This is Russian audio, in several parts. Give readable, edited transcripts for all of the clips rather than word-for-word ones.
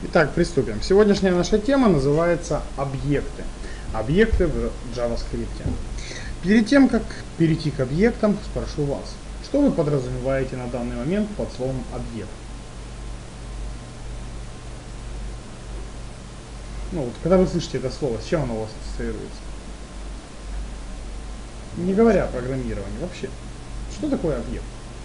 Итак, приступим. Сегодняшняя наша тема называется объекты. Объекты в JavaScript. Перед тем, как перейти к объектам, спрошу вас, что вы подразумеваете на данный момент под словом объект? Ну вот, когда вы слышите это слово, с чем оно у вас ассоциируется? Не говоря о программировании, вообще. Что такое объект?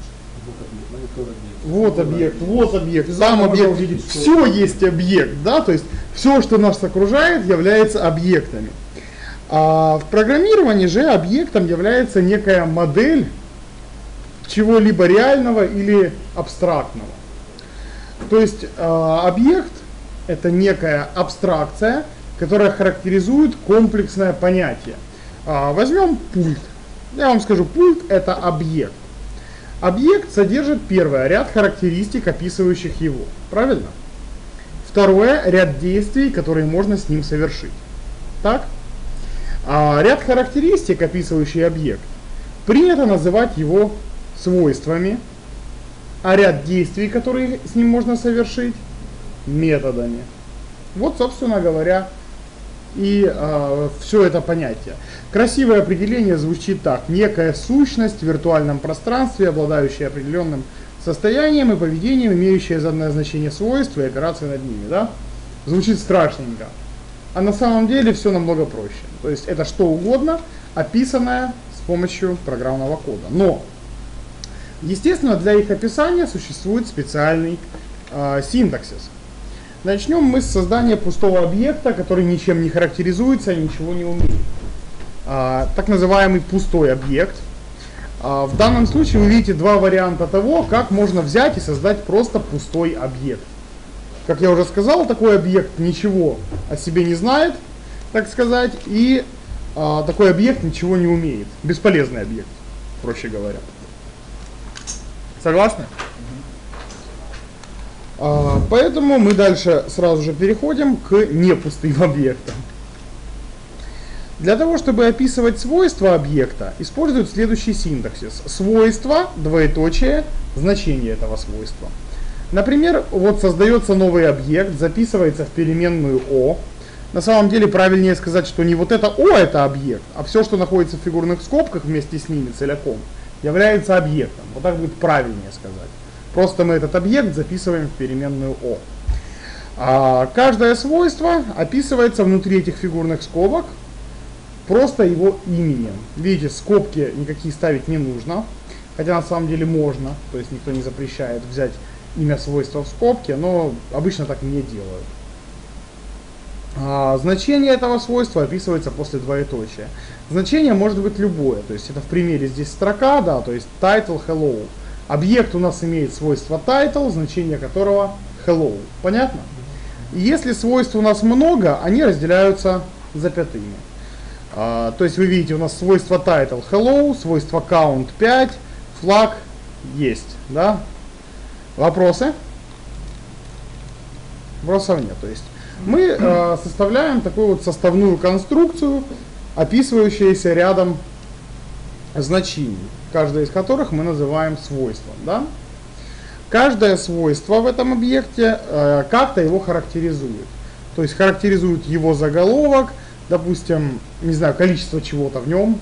Вот объект, сам объект, все есть объект, да, то есть все, что нас окружает, является объектами. А в программировании же объектом является некая модель чего-либо реального или абстрактного. То есть объект — это некая абстракция, которая характеризует комплексное понятие. Возьмем пульт. Я вам скажу, пульт — это объект. Объект содержит, первое, ряд характеристик, описывающих его. Правильно? Второе, ряд действий, которые можно с ним совершить. Так? Ряд характеристик, описывающий объект, принято называть его свойствами, а ряд действий, которые с ним можно совершить, методами. Вот, собственно говоря, и все это понятие. Красивое определение звучит так: некая сущность в виртуальном пространстве, обладающая определенным состоянием и поведением, имеющая заданное значение свойств и операции над ними. Да? Звучит страшненько. А на самом деле все намного проще. То есть это что угодно, описанное с помощью программного кода. Но, естественно, для их описания существует специальный синтаксис. Начнем мы с создания пустого объекта, который ничем не характеризуется и ничего не умеет. Так называемый пустой объект. В данном случае вы видите два варианта того, как можно взять и создать просто пустой объект. Как я уже сказал, такой объект ничего о себе не знает, так сказать, и такой объект ничего не умеет. Бесполезный объект, проще говоря. Согласны? Поэтому мы дальше сразу же переходим к непустым объектам. Для того, чтобы описывать свойства объекта, используют следующий синтаксис. Свойство, двоеточие, значение этого свойства. Например, вот создается новый объект, записывается в переменную O. На самом деле правильнее сказать, что не вот это O это объект, а все, что находится в фигурных скобках вместе с ними целиком, является объектом. Вот так будет правильнее сказать. Просто мы этот объект записываем в переменную O. Каждое свойство описывается внутри этих фигурных скобок просто его именем. Видите, скобки никакие ставить не нужно, хотя на самом деле можно, то есть никто не запрещает взять имя свойства в скобке, но обычно так не делают. Значение этого свойства описывается после двоеточия. Значение может быть любое, то есть это в примере здесь строка, да, то есть title hello. Объект у нас имеет свойство title, значение которого hello. Понятно? И если свойств у нас много, они разделяются запятыми. То есть вы видите, у нас свойство title hello, свойство count 5, flag есть. Да? Вопросы? Вопросов нет. То есть мы составляем такую вот составную конструкцию, описывающуюся рядом значений, каждое из которых мы называем свойством. Да? Каждое свойство в этом объекте как-то его характеризует. То есть характеризует его заголовок, допустим, не знаю, количество чего-то в нем,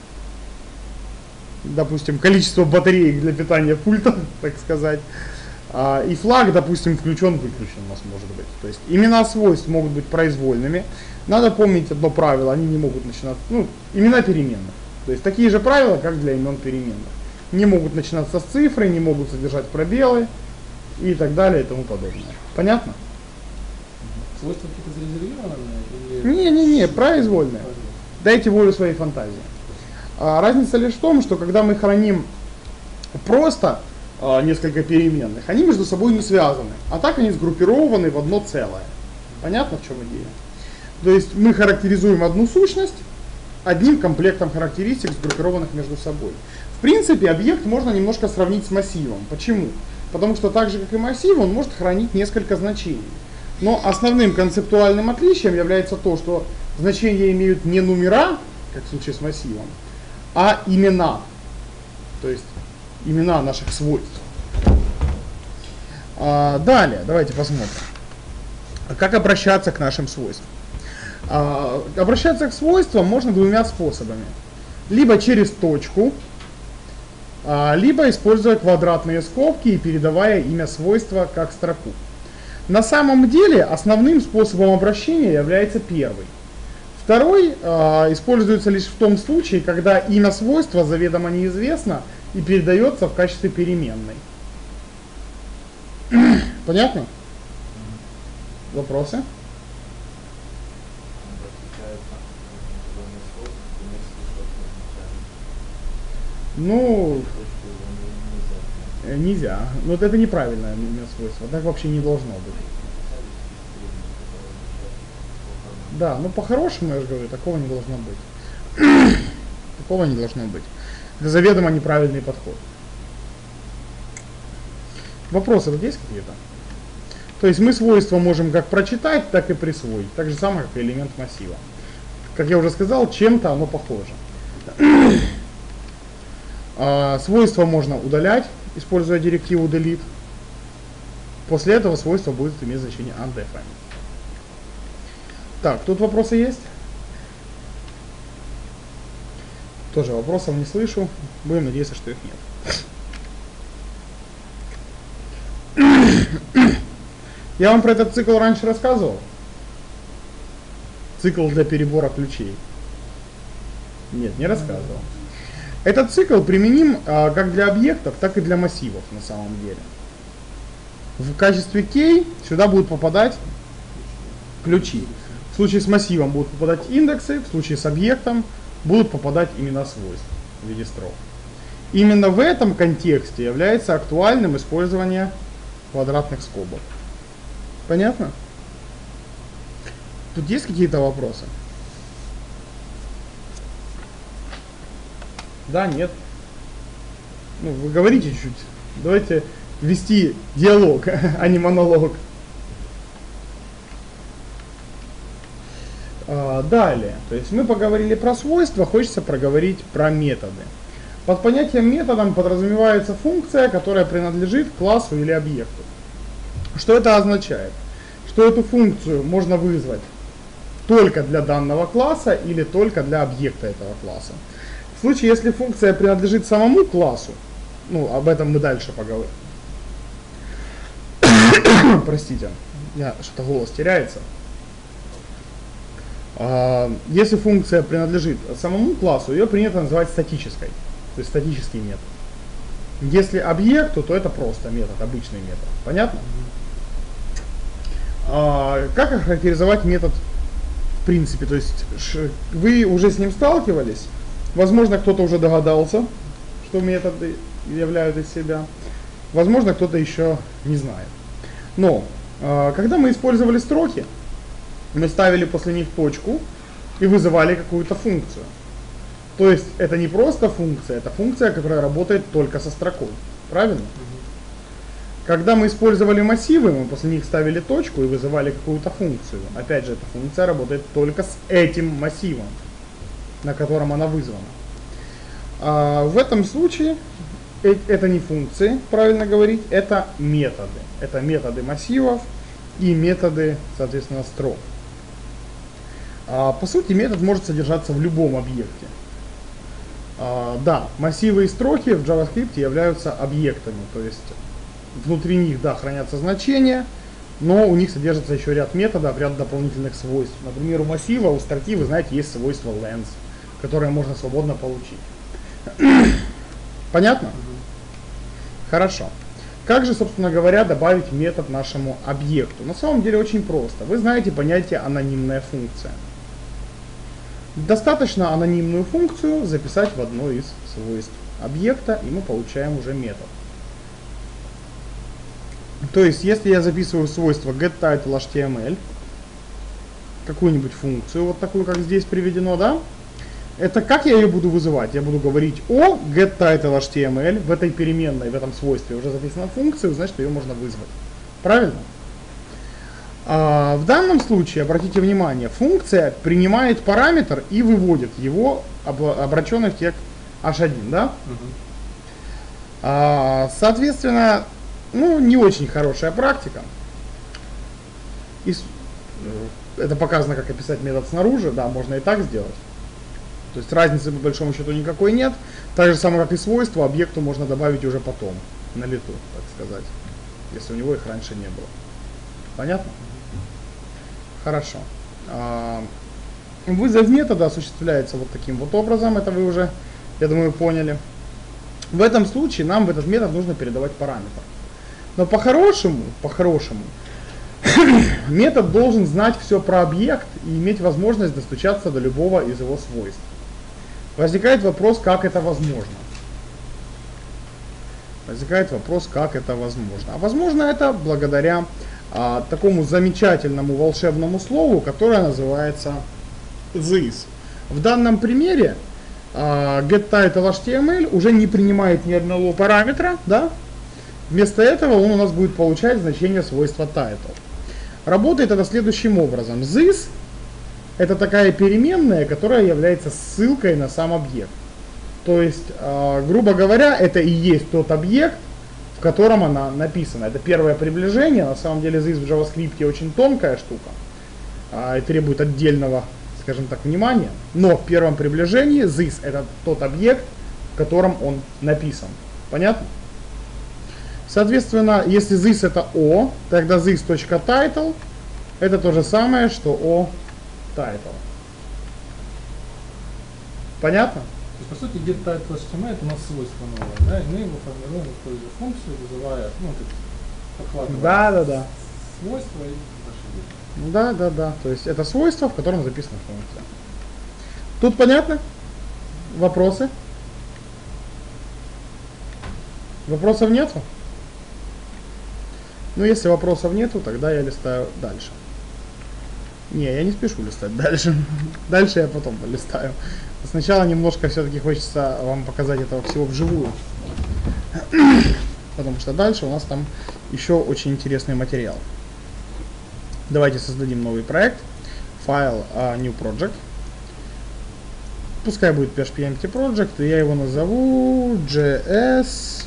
допустим, количество батареек для питания пульта, так сказать, и флаг, допустим, включен-выключен у нас может быть. То есть имена свойств могут быть произвольными. Надо помнить одно правило, они не могут начинаться, имена переменных. То есть такие же правила, как для имен переменных. Не могут начинаться с цифры, не могут содержать пробелы и так далее и тому подобное. Понятно? Свойства какие-то зарезервированные? Не, произвольные. Дайте волю своей фантазии. Разница лишь в том, что когда мы храним просто несколько переменных, они между собой не связаны, а так они сгруппированы в одно целое. Понятно, в чем идея? То есть мы характеризуем одну сущность одним комплектом характеристик, сгруппированных между собой. В принципе, объект можно немножко сравнить с массивом. Почему? Потому что так же, как и массив, он может хранить несколько значений. Но основным концептуальным отличием является то, что значения имеют не номера, как в случае с массивом, а имена. То есть имена наших свойств. Далее, давайте посмотрим. Как обращаться к нашим свойствам? Обращаться к свойствам можно двумя способами. Либо через точку, либо используя квадратные скобки и передавая имя свойства как строку. На самом деле основным способом обращения является первый. Второй используется лишь в том случае, когда имя свойства заведомо неизвестно и передается в качестве переменной. Понятно? Вопросы? Ну, нельзя. Но вот это неправильное имя свойства. Так вообще не должно быть. Да, ну по-хорошему, я же говорю, такого не должно быть. Такого не должно быть. Это заведомо неправильный подход. Вопросы тут есть какие-то? То есть мы свойства можем как прочитать, так и присвоить. Так же самое, как и элемент массива. Как я уже сказал, чем-то оно похоже. Свойства можно удалять, используя директиву delete. После этого свойство будет иметь значение undefined. Так, тут вопросы есть? Тоже вопросов не слышу. Будем надеяться, что их нет. Я вам про этот цикл раньше рассказывал. Цикл для перебора ключей. Нет, не рассказывал. Этот цикл применим как для объектов, так и для массивов на самом деле. В качестве key сюда будут попадать ключи. В случае с массивом будут попадать индексы, в случае с объектом будут попадать имена свойств в виде строк. Именно в этом контексте является актуальным использование квадратных скобок. Понятно? Тут есть какие-то вопросы? Да, нет. Ну, вы говорите чуть-чуть. Давайте вести диалог, а не монолог. Далее, то есть мы поговорили про свойства, хочется проговорить про методы. Под понятием методом подразумевается функция, которая принадлежит классу или объекту. Что это означает? Что эту функцию можно вызвать только для данного класса или только для объекта этого класса. В случае, если функция принадлежит самому классу, ну, об этом мы дальше поговорим. Простите, что-то голос теряется. Если функция принадлежит самому классу, ее принято называть статической, то есть статический метод. Если объекту, то это просто метод, обычный метод. Понятно? Как охарактеризовать метод в принципе? То есть вы уже с ним сталкивались, возможно, кто-то уже догадался, что методы являют из себя, возможно, кто-то еще не знает. Но когда мы использовали строки, мы ставили после них точку и вызывали какую-то функцию. То есть это не просто функция, это функция, которая работает только со строкой. Правильно? Когда мы использовали массивы, мы после них ставили точку и вызывали какую-то функцию. Опять же, эта функция работает только с этим массивом, на котором она вызвана. В этом случае это не функции, правильно говорить, это методы. Это методы массивов и методы, соответственно, строк. По сути, метод может содержаться в любом объекте. Да, массивы и строки в JavaScript являются объектами, то есть внутри них, да, хранятся значения, но у них содержится еще ряд методов, ряд дополнительных свойств. Например, у массива, у строки, вы знаете, есть свойство length, которое можно свободно получить. Понятно? Хорошо. Как же, собственно говоря, добавить метод нашему объекту? На самом деле очень просто. Вы знаете понятие анонимная функция. Достаточно анонимную функцию записать в одно из свойств объекта, и мы получаем уже метод. То есть, если я записываю свойство getTitleHTML, какую-нибудь функцию, вот такую, как здесь приведено, да? Это как я ее буду вызывать? Я буду говорить о getTitleHTML, в этой переменной, в этом свойстве уже записана функция, значит, ее можно вызвать. Правильно? В данном случае, обратите внимание, функция принимает параметр и выводит его, обращенный в текст h1, да? Соответственно, ну, не очень хорошая практика. Это показано, как описать метод снаружи, да, можно и так сделать. То есть разницы по большому счету никакой нет. Так же самое, как и свойства, объекту можно добавить уже потом, на лету, так сказать, если у него их раньше не было. Понятно? Хорошо. Вызов метода осуществляется вот таким вот образом, это вы уже, я думаю, поняли. В этом случае нам в этот метод нужно передавать параметр. Но по-хорошему, метод должен знать все про объект и иметь возможность достучаться до любого из его свойств. Возникает вопрос, как это возможно. А возможно это благодаря такому замечательному волшебному слову, которое называется this. В данном примере getTitle.html уже не принимает ни одного параметра, да? Вместо этого он у нас будет получать значение свойства title. Работает это следующим образом. This это такая переменная, которая является ссылкой на сам объект. То есть, грубо говоря, это и есть тот объект, в котором она написана. Это первое приближение. На самом деле this в JavaScript очень тонкая штука и требует отдельного, скажем так, внимания. Но в первом приближении this это тот объект, в котором он написан. Понятно? Соответственно, если this это O, тогда this.title это то же самое, что O title. Понятно? То есть, по сути, getTitle.html это у нас свойство новое, да, и мы его формируем, используя функцию, вызывая, Да. свойства и Да. То есть это свойство, в котором записана функция. Тут понятно? Вопросы? Вопросов нету? Ну, если вопросов нету, тогда я листаю дальше. Не, я не спешу листать дальше. Дальше я потом полистаю. Сначала немножко все-таки хочется вам показать этого всего вживую. Потому что дальше у нас там еще очень интересный материал. Давайте создадим новый проект. Файл New Project. Пускай будет PHP Empty Project. И я его назову JS.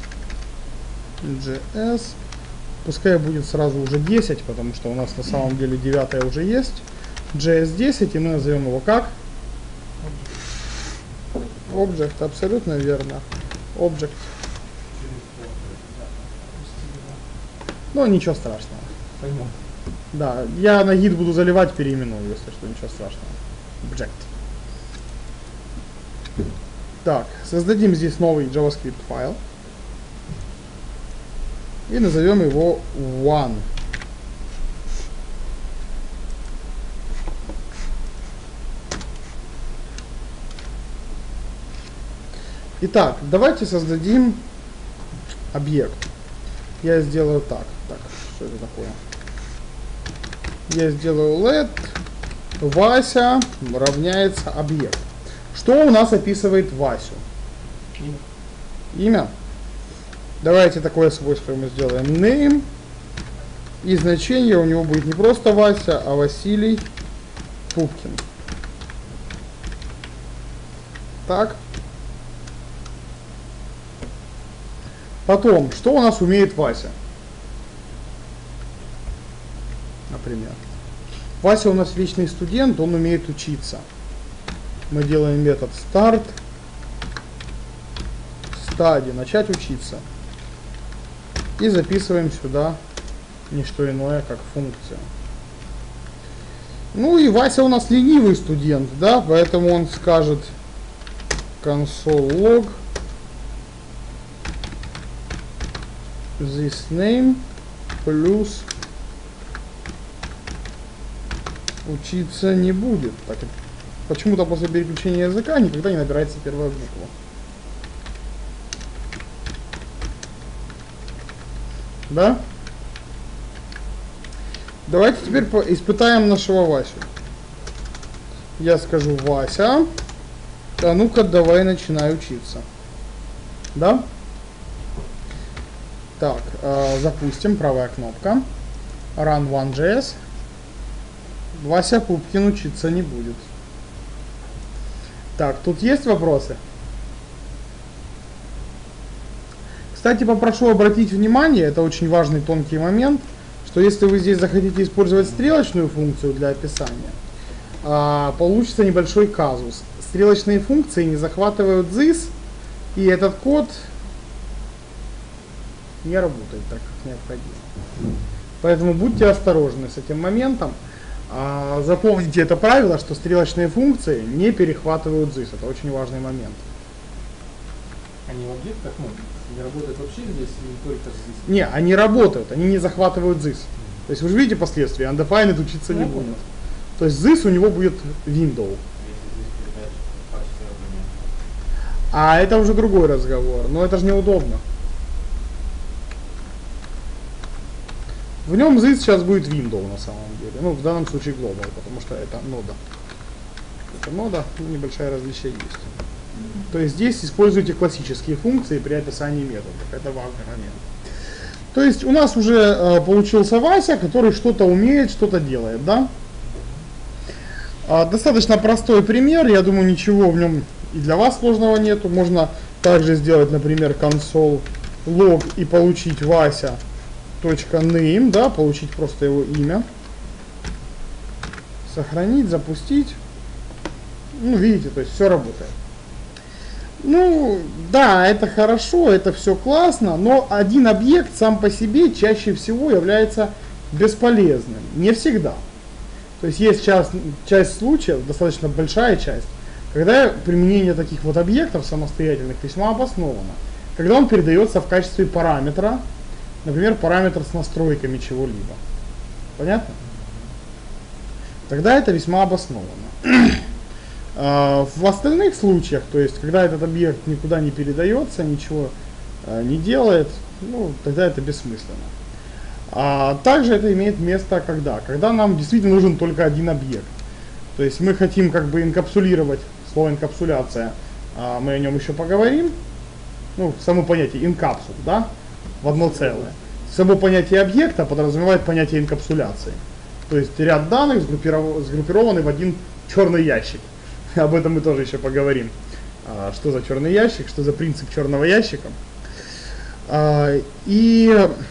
Пускай будет сразу уже 10, потому что у нас на самом деле 9 уже есть. JS 10, и мы назовем его как? Object, абсолютно верно. Object. Ну, ничего страшного. Пойму. Да, я на гид буду заливать, переименую, если что, ничего страшного. Object. Так, создадим здесь новый JavaScript файл. И назовем его one. Итак, давайте создадим объект. Я сделаю так. Так, что это такое? Я сделаю let Вася равняется объект. Что у нас описывает Васю? Имя. Давайте такое свойство мы сделаем name. И значение у него будет не просто Вася, а Василий Пупкин. Так. Потом, что у нас умеет Вася? Например. Вася у нас вечный студент, он умеет учиться. Мы делаем метод start, study, начать учиться. И записываем сюда не что иное, как функцию. Ну и Вася у нас ленивый студент, да, поэтому он скажет console log this name плюс учиться не будет. Так, почему-то после переключения языка никогда не набирается первая буква. Да? Давайте теперь испытаем нашего Васю. Я скажу: Вася, а ну-ка давай начинай учиться. Да? Так, запустим, правая кнопка. Run one.js. Вася Пупкин учиться не будет. Так, тут есть вопросы? Кстати, попрошу обратить внимание, это очень важный тонкий момент, что что если вы здесь захотите использовать стрелочную функцию для описания, получится небольшой казус. Стрелочные функции не захватывают this, и этот код не работает так, как необходимо. Поэтому будьте осторожны с этим моментом. Запомните это правило, что стрелочные функции не перехватывают this. Это очень важный момент. Они в объектах, не работают вообще здесь или только здесь? Не, они работают, они не захватывают this. То есть вы же видите последствия, undefined учиться не будет. То есть this у него будет window. А это уже другой разговор, но это же неудобно. В нем this сейчас будет window на самом деле. Ну, в данном случае global, потому что это нода. Это нода, небольшое различие есть. То есть здесь используйте классические функции при описании методов. Это важный момент. То есть у нас уже получился Вася, который что-то умеет, что-то делает, да? Достаточно простой пример, я думаю, ничего в нем и для вас сложного нету. Можно также сделать, например, console log и получить Вася.name, да, получить просто его имя. Сохранить, запустить. Ну, видите, то есть все работает. Ну, да, это хорошо, это все классно, но один объект сам по себе чаще всего является бесполезным. Не всегда. То есть есть часть случаев, достаточно большая часть, когда применение таких вот объектов самостоятельных весьма обосновано. Когда он передается в качестве параметра, например, параметр с настройками чего-либо. Понятно? Тогда это весьма обосновано. В остальных случаях, то есть когда этот объект никуда не передается, ничего не делает, ну, тогда это бессмысленно. Также это имеет место когда нам действительно нужен только один объект. То есть мы хотим как бы инкапсулировать, слово инкапсуляция, мы о нем еще поговорим. Ну, само понятие инкапсул, да, в одно целое. Само понятие объекта подразумевает понятие инкапсуляции. То есть ряд данных сгруппированы в один черный ящик. Об этом мы тоже еще поговорим. Что за черный ящик, что за принцип черного ящика. И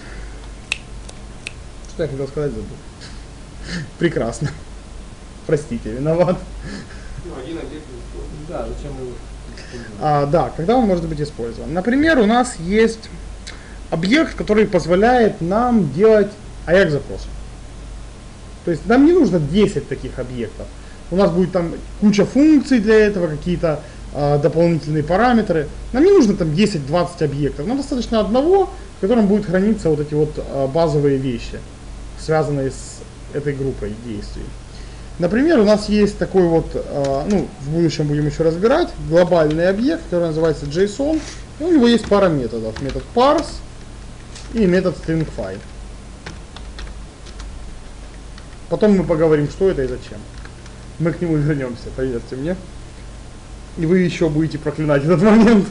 что я хотел сказать, забыл. Прекрасно. Простите, виноват. Один объект. Да, зачем его? Да, когда он может быть использован. Например, у нас есть объект, который позволяет нам делать AJAX-запросы. То есть нам не нужно 10 таких объектов. У нас будет там куча функций для этого, какие-то дополнительные параметры. Нам не нужно там 10-20 объектов. Нам достаточно одного, в котором будут храниться вот эти вот базовые вещи, связанные с этой группой действий. Например, у нас есть такой вот, ну, в будущем будем еще разбирать, глобальный объект, который называется JSON. И у него есть пара методов. Метод parse и метод stringFi. Потом мы поговорим, что это и зачем. Мы к нему вернемся, поверьте мне. И вы еще будете проклинать этот момент.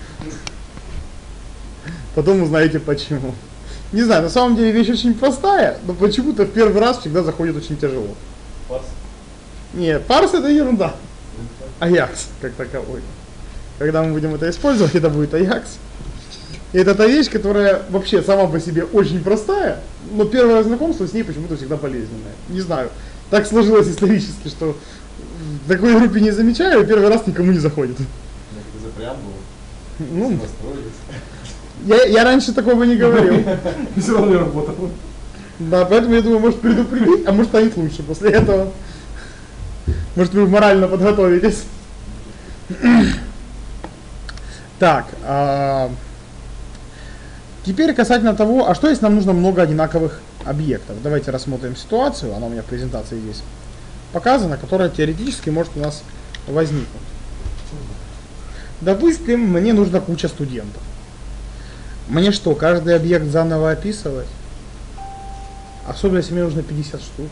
Потом узнаете почему. Не знаю, на самом деле вещь очень простая, но почему-то в первый раз всегда заходит очень тяжело. Парс? Нет, парс это ерунда. AJAX как таковой. Когда мы будем это использовать, это будет AJAX. И это та вещь, которая вообще сама по себе очень простая, но первое знакомство с ней почему-то всегда болезненное. Не знаю. Так сложилось исторически, что в такой группе не замечаю, и первый раз никому не заходит. Ну, я раньше такого не говорил. Все равно не работало. Да, поэтому я думаю, может предупредить, а может станет лучше после этого. Может вы морально подготовитесь. Так, теперь касательно того, а что если нам нужно много одинаковых объектов? Давайте рассмотрим ситуацию, она у меня в презентации здесь показана, которая теоретически может у нас возникнуть. Допустим, мне нужна куча студентов. Мне что, каждый объект заново описывать? Особенно если мне нужно 50 штук.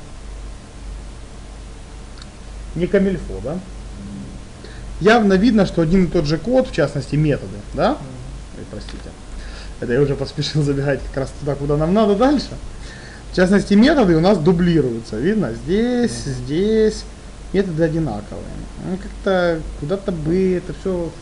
Не камильфо, да? Явно видно, что один и тот же код, в частности методы, да? Ой, простите. Это я уже поспешил забегать как раз туда, куда нам надо дальше. В частности, методы у нас дублируются. Видно? Здесь, здесь. Методы одинаковые. Ну, как-то куда-то бы это все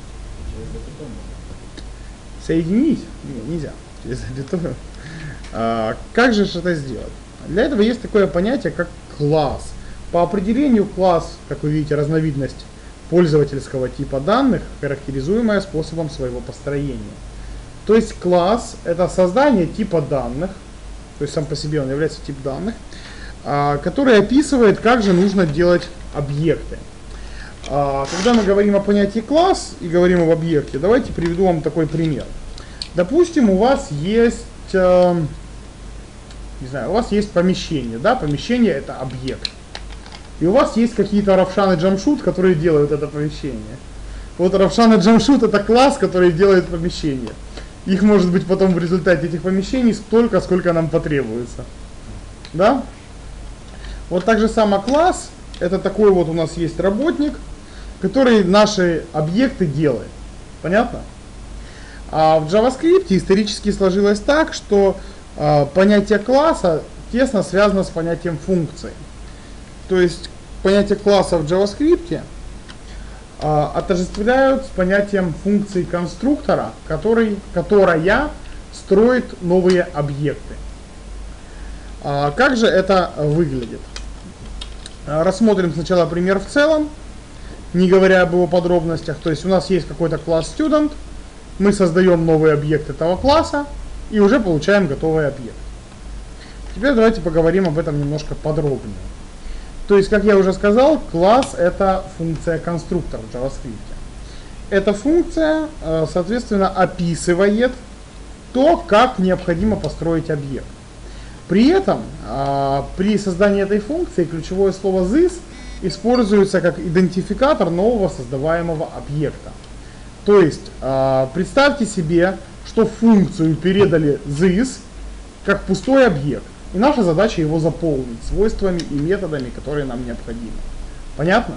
соединить? Нет, нельзя. Через запятую. Как же это сделать? Для этого есть такое понятие, как класс. По определению класс, как вы видите, разновидность пользовательского типа данных, характеризуемая способом своего построения. То есть класс — это создание типа данных, то есть сам по себе он является тип данных, который описывает, как же нужно делать объекты. Когда мы говорим о понятии класс и говорим об объекте, давайте приведу вам такой пример. Допустим, у вас есть, не знаю, у вас есть помещение, да, помещение — это объект. И у вас есть какие-то Равшан и Джамшут, которые делают это помещение. Вот Равшан и Джамшут — это класс, который делает помещение. Их может быть потом в результате этих помещений столько, сколько нам потребуется. Да? Вот так же само класс — это такой вот у нас есть работник, который наши объекты делает. Понятно? А в JavaScript исторически сложилось так, что понятие класса тесно связано с понятием функции. То есть понятие класса в JavaScript отождествляют с понятием функции конструктора, которая строит новые объекты. Как же это выглядит? Рассмотрим сначала пример в целом, не говоря об его подробностях. То есть у нас есть какой-то класс student, мы создаем новый объект этого класса и уже получаем готовый объект. Теперь давайте поговорим об этом немножко подробнее. То есть, как я уже сказал, класс — это функция конструктора в JavaScript. Эта функция, соответственно, описывает то, как необходимо построить объект. При этом, при создании этой функции ключевое слово this используется как идентификатор нового создаваемого объекта. То есть, представьте себе, что в функцию передали this как пустой объект. И наша задача его заполнить свойствами и методами, которые нам необходимы. Понятно?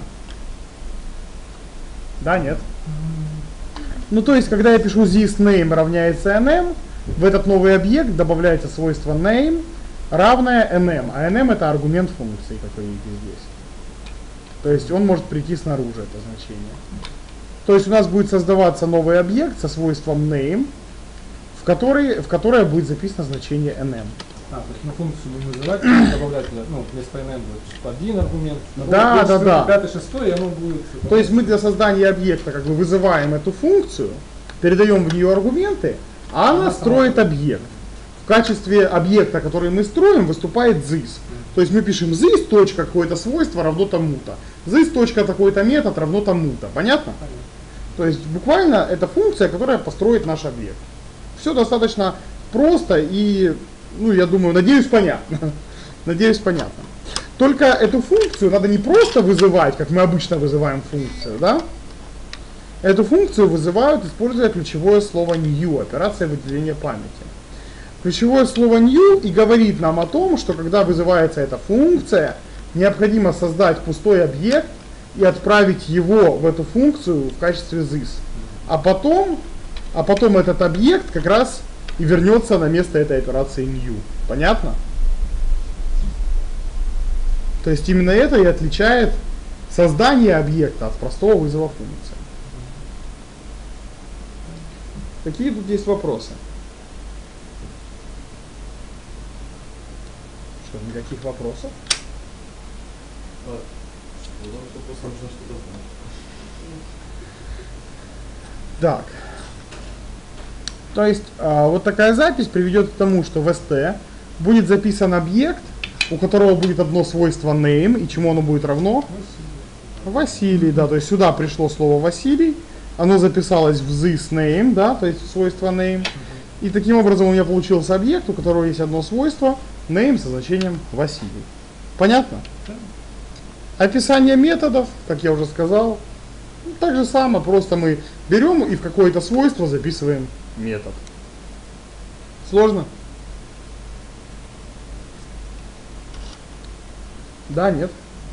Да, нет? Ну, то есть, когда я пишу this name равняется nm, в этот новый объект добавляется свойство name, равное nm. А nm — это аргумент функции, как вы видите здесь. То есть, он может прийти снаружи, это значение. То есть, у нас будет создаваться новый объект со свойством name, в которое будет записано значение nm. То есть на функцию будем вызывать, добавлять, ну, вместо nm будет один аргумент, да. пятый, шестой, и оно будет... То есть мы для создания объекта как бы вызываем эту функцию, передаем в нее аргументы, а она строит объект. В качестве объекта, который мы строим, выступает this. То есть мы пишем this точка какое-то свойство равно тому-то. This точка такой-то метод равно тому-то. Понятно? То есть буквально это функция, которая построит наш объект. Все достаточно просто и, ну, я думаю, надеюсь, понятно. Надеюсь, понятно. Только эту функцию надо не просто вызывать, как мы обычно вызываем функцию, да? Эту функцию вызывают, используя ключевое слово new, операция выделения памяти. Ключевое слово new и говорит нам о том, что когда вызывается эта функция, необходимо создать пустой объект и отправить его в эту функцию в качестве this. А потом этот объект как раз и вернется на место этой операции new. Понятно? То есть именно это и отличает создание объекта от простого вызова функции. Какие тут есть вопросы? Что, никаких вопросов? Так. То есть вот такая запись приведет к тому, что в ST будет записан объект, у которого будет одно свойство name, и чему оно будет равно? Василий, да, то есть сюда пришло слово Василий, оно записалось в this name, да, то есть свойство name, и таким образом у меня получился объект, у которого есть одно свойство, name со значением Василий. Понятно? Описание методов, как я уже сказал, так же самое, просто мы берем и в какое-то свойство записываем метод. Сложно? Да, нет?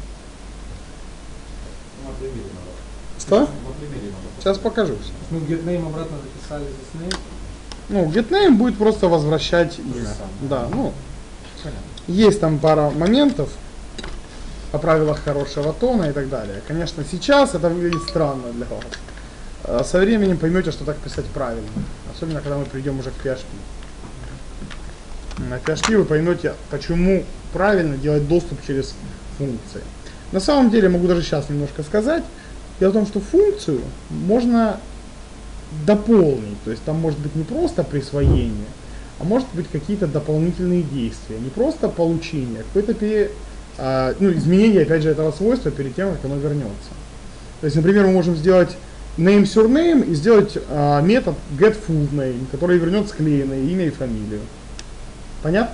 Что? Сейчас покажу. Ну, getName обратно записали здесь name. Ну, getName будет просто возвращать имя. Да, ну, понятно. Есть там пара моментов о правилах хорошего тона и так далее. Конечно, сейчас это выглядит странно для вас. Со временем поймете, что так писать правильно. Особенно, когда мы придем уже к PHP. На PHP вы поймете, почему правильно делать доступ через функции. На самом деле, могу даже сейчас немножко сказать, дело в том, что функцию можно дополнить, то есть там может быть не просто присвоение, а может быть какие-то дополнительные действия, не просто получение, а какое-то изменение, опять же, этого свойства перед тем, как оно вернется. То есть, например, мы можем сделать name surname и сделать метод getFullName, который вернет склеенное имя и фамилию. Понятно?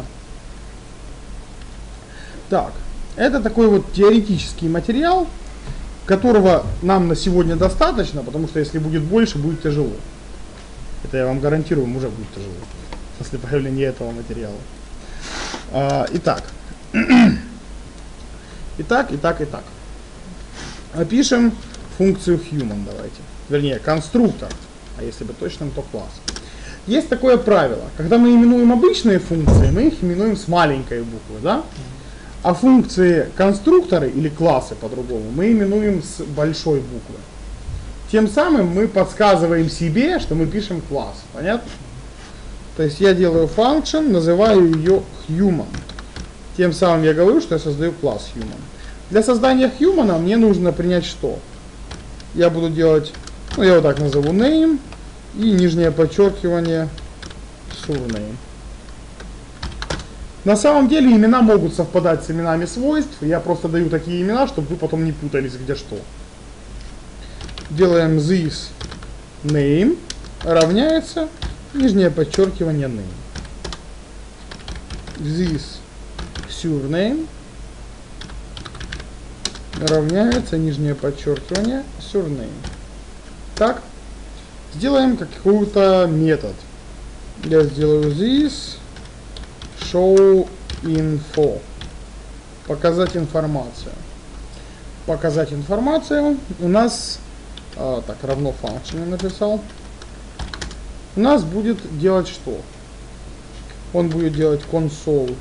Так, это такой вот теоретический материал, которого нам на сегодня достаточно, потому что если будет больше, будет тяжело. Это я вам гарантирую, уже будет тяжело после появления этого материала. Итак. Итак. Опишем функцию human, давайте. Вернее, конструктор, а если бы точным, то класс. Есть такое правило, когда мы именуем обычные функции, мы их именуем с маленькой буквы, да? А функции конструкторы или классы по-другому мы именуем с большой буквы. Тем самым мы подсказываем себе, что мы пишем класс. Понятно? То есть я делаю function, называю ее human. Тем самым я говорю, что я создаю класс human. Для создания human мне нужно принять что? Я буду делать, я вот так назову name и нижнее подчеркивание surname. На самом деле имена могут совпадать с именами свойств. Я просто даю такие имена, чтобы вы потом не путались где что. Делаем this name равняется нижнее подчеркивание name. This surname равняется нижнее подчеркивание surname. Так, сделаем какой-то метод. Я сделаю this show info. Показать информацию. Показать информацию. У нас так, равно function я написал. У нас будет делать что? Он будет делать console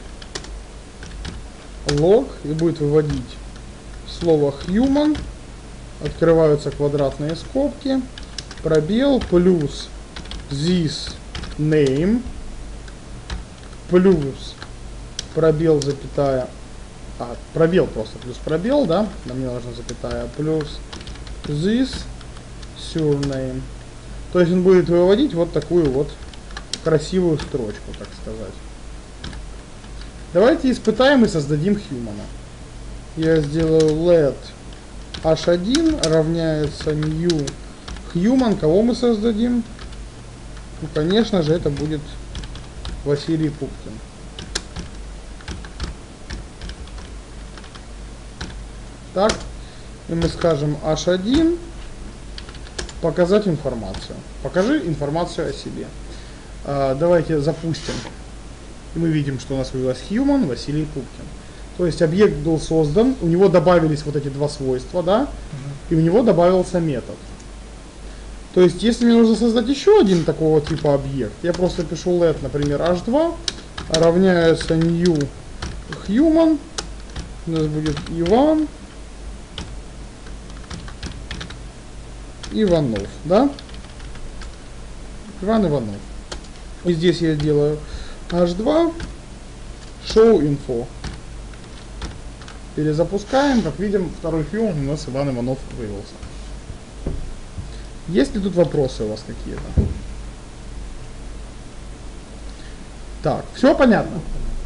log и будет выводить слово human. Открываются квадратные скобки. Пробел плюс this name плюс пробел, запятая, пробел просто плюс пробел, да, нам не нужно запятая, плюс this surname. То есть он будет выводить вот такую вот красивую строчку, так сказать. Давайте испытаем и создадим human. Я сделаю let h1 равняется new human. Кого мы создадим? Ну, конечно же, это будет Василий Пупкин. Так, и мы скажем h1 показать информацию. Покажи информацию о себе. Давайте запустим. И мы видим, что у нас появилась human Василий Пупкин. То есть объект был создан, у него добавились вот эти два свойства, да, и у него добавился метод. То есть, если мне нужно создать еще один такого типа объект, я просто пишу let, например, h2 равняется new human, у нас будет Иван Иванов, да? Иван Иванов. И здесь я делаю h2 show info. Перезапускаем, как видим, второй human у нас Иван Иванов вывелся. Есть ли тут вопросы у вас какие-то? Так, все понятно?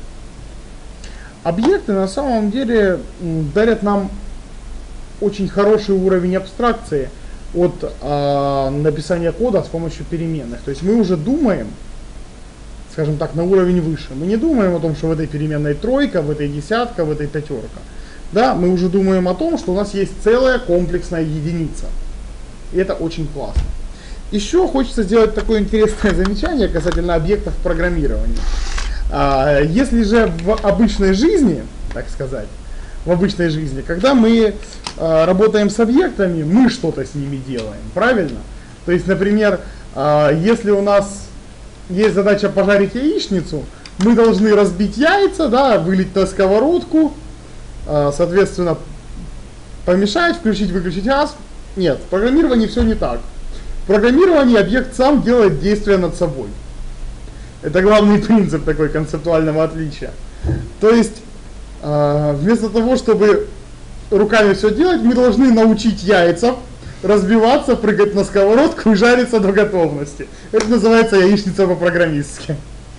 Объекты на самом деле дарят нам очень хороший уровень абстракции от написания кода с помощью переменных. То есть мы уже думаем, скажем так, на уровень выше. Мы не думаем о том, что в этой переменной тройка, в этой десятка, в этой пятерка. Да, мы уже думаем о том, что у нас есть целая комплексная единица. И это очень классно. Еще хочется сделать такое интересное замечание касательно объектов программирования. Если же в обычной жизни, так сказать, в обычной жизни, когда мы работаем с объектами, мы что-то с ними делаем, правильно? То есть, например, если у нас есть задача пожарить яичницу, мы должны разбить яйца, да, вылить на сковородку, соответственно, помешать, включить, выключить газ. Нет, в программировании все не так. В программировании объект сам делает действия над собой. Это главный принцип такой концептуального отличия. То есть Вместо того, чтобы руками все делать, мы должны научить яйца разбиваться, прыгать на сковородку и жариться до готовности. Это называется яичница по-программистски.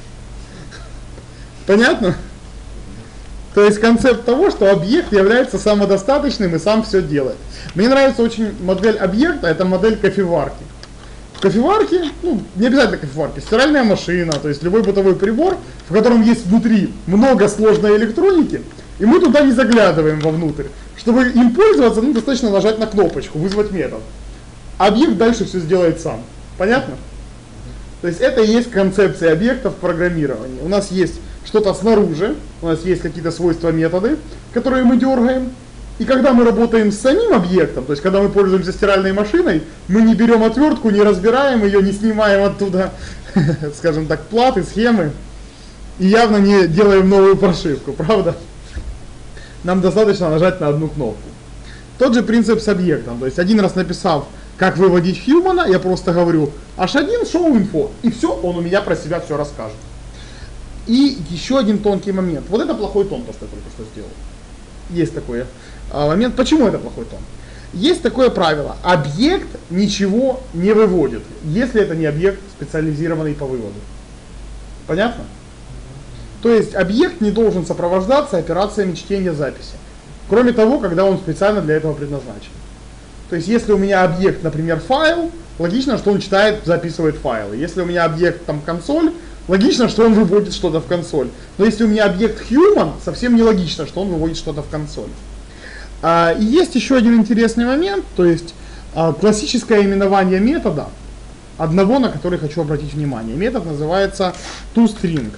Понятно? То есть концепт того, что объект является самодостаточным и сам все делает. Мне нравится очень модель объекта, это модель кофеварки. В кофеварке, ну не обязательно кофеварки, стиральная машина, то есть любой бытовой прибор, в котором есть внутри много сложной электроники, и мы туда не заглядываем вовнутрь. Чтобы им пользоваться, ну, достаточно нажать на кнопочку, вызвать метод. Объект дальше все сделает сам. Понятно? То есть это и есть концепция объектов в программировании. У нас есть что-то снаружи, у нас есть какие-то свойства методы, которые мы дергаем. И когда мы работаем с самим объектом, то есть когда мы пользуемся стиральной машиной, мы не берем отвертку, не разбираем ее, не снимаем оттуда, скажем так, платы, схемы, и явно не делаем новую прошивку, правда? Нам достаточно нажать на одну кнопку. Тот же принцип с объектом, то есть один раз написав, как выводить human, я просто говорю h1 show info, и все, он у меня про себя все расскажет. И еще один тонкий момент. Вот это плохой тон, то, что я только что сделал. Есть такой момент. Почему это плохой тон? Есть такое правило. Объект ничего не выводит, если это не объект, специализированный по выводу. Понятно? То есть объект не должен сопровождаться операциями чтения записи. Кроме того, когда он специально для этого предназначен. То есть если у меня объект, например, файл, логично, что он читает, записывает файлы. Если у меня объект там консоль, логично, что он выводит что-то в консоль. Но если у меня объект human, совсем не логично, что он выводит что-то в консоль. И есть еще один интересный момент, то есть классическое именование метода, одного, на который хочу обратить внимание. Метод называется toString.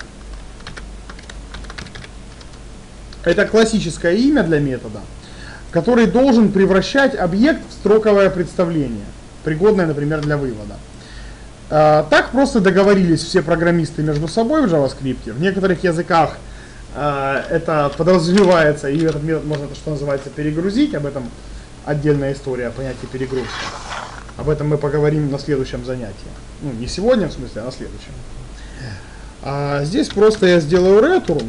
Это классическое имя для метода, который должен превращать объект в строковое представление, пригодное, например, для вывода. Так просто договорились все программисты между собой в JavaScript. В некоторых языках это подразумевается, и этот метод можно, что называется, перегрузить. Об этом отдельная история о понятии перегрузки. Об этом мы поговорим на следующем занятии. Ну, не сегодня, в смысле, а на следующем. Здесь просто я сделаю return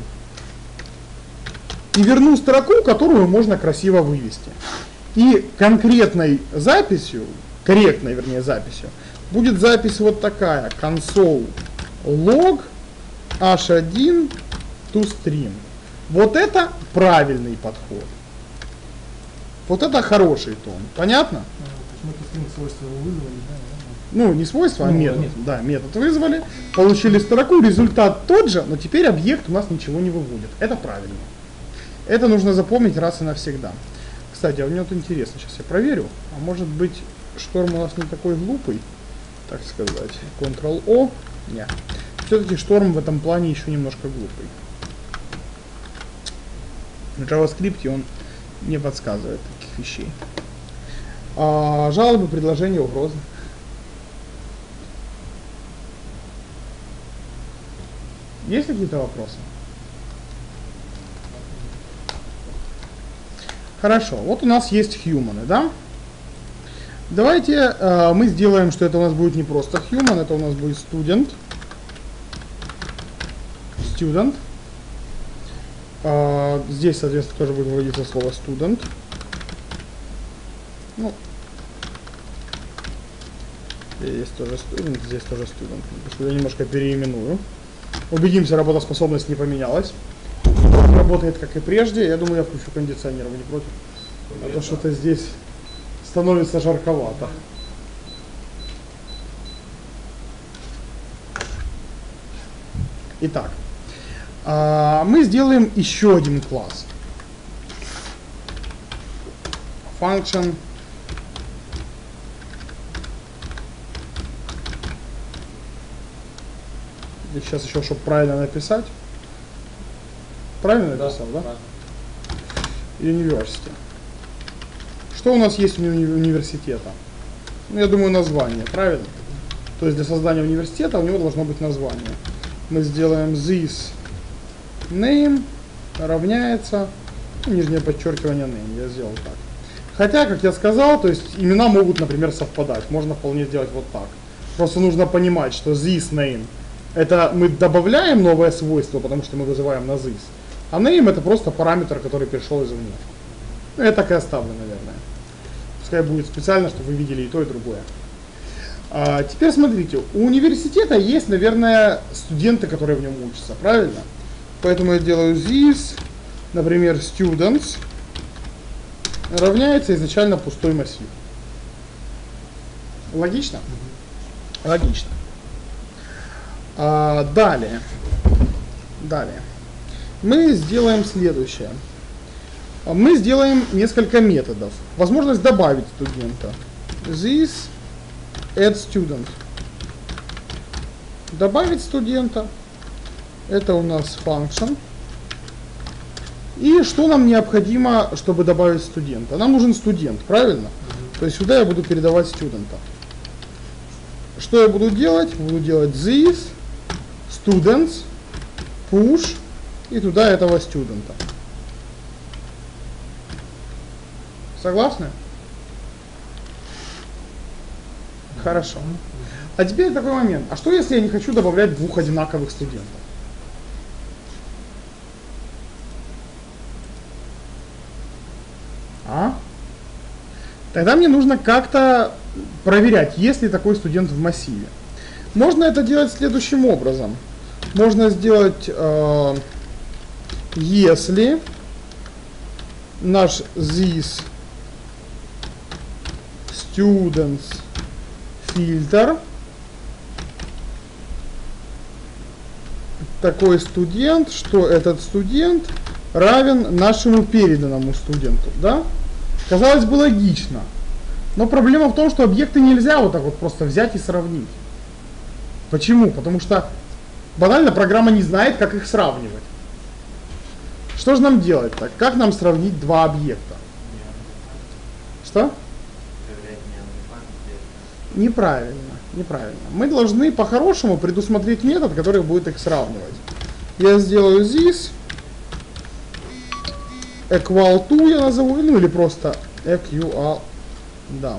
и верну строку, которую можно красиво вывести. И конкретной записью, корректной, вернее, записью, будет запись вот такая. Console log h1 toString. Вот это правильный подход. Вот это хороший тон. Понятно? Мы toString свойства вызвали, да? Ну, не свойства, а метод. Да, метод вызвали, получили строку, результат тот же, но теперь объект у нас ничего не выводит. Это правильно. Это нужно запомнить раз и навсегда. Кстати, а мне вот интересно, сейчас я проверю. А может быть, шторм у нас не такой глупый, так сказать. Ctrl-O. Нет. Все-таки шторм в этом плане еще немножко глупый. В JavaScript он не подсказывает таких вещей. Жалобы, предложения, угрозы. Есть какие-то вопросы? Хорошо, вот у нас есть human, да? Давайте мы сделаем, что это у нас будет не просто human, это у нас будет student. Здесь, соответственно, тоже будет выводиться слово student. Ну, здесь тоже student, здесь тоже student. Я немножко переименую. Убедимся, работоспособность не поменялась. Работает как и прежде. Я думаю, я включу кондиционер, вы не против? А то что-то здесь становится жарковато. Итак, мы сделаем еще один класс. Function. И сейчас еще, чтобы правильно написать. Правильно написал, да? University. Что у нас есть у университета? Ну, я думаю, название, правильно? То есть для создания университета у него должно быть название. Мы сделаем this name равняется, нижнее подчеркивание name, я сделал так. Хотя, как я сказал, то есть имена могут, например, совпадать. Можно вполне сделать вот так. Просто нужно понимать, что this name, это мы добавляем новое свойство, потому что мы вызываем на this. А name это просто параметр, который пришел извне. Ну, я так и оставлю, наверное. Пускай будет специально, чтобы вы видели и то, и другое. Теперь смотрите, у университета есть, наверное, студенты, которые в нем учатся, правильно? Поэтому я делаю this, например, students равняется изначально пустой массив. Логично? Логично. Далее. Мы сделаем следующее. Мы сделаем несколько методов. Возможность добавить студента. This add student. Добавить студента. Это у нас function. И что нам необходимо, чтобы добавить студента? Нам нужен студент, правильно? То есть сюда я буду передавать студента. Что я буду делать? Буду делать this students push и туда этого студента. Согласны? Хорошо. А теперь такой момент. А что если я не хочу добавлять двух одинаковых студентов? Тогда мне нужно как-то проверять, есть ли такой студент в массиве. Можно это делать следующим образом. Можно сделать, если наш this students фильтр такой студент, что этот студент равен нашему переданному студенту, да? Казалось бы, логично. Но проблема в том, что объекты нельзя вот так вот просто взять и сравнить. Почему? Потому что банально программа не знает, как их сравнивать. Что же нам делать так? Как нам сравнить два объекта? Что? Неправильно. Мы должны по-хорошему предусмотреть метод, который будет их сравнивать. Я сделаю this equal to я назову, ну или просто equal, да,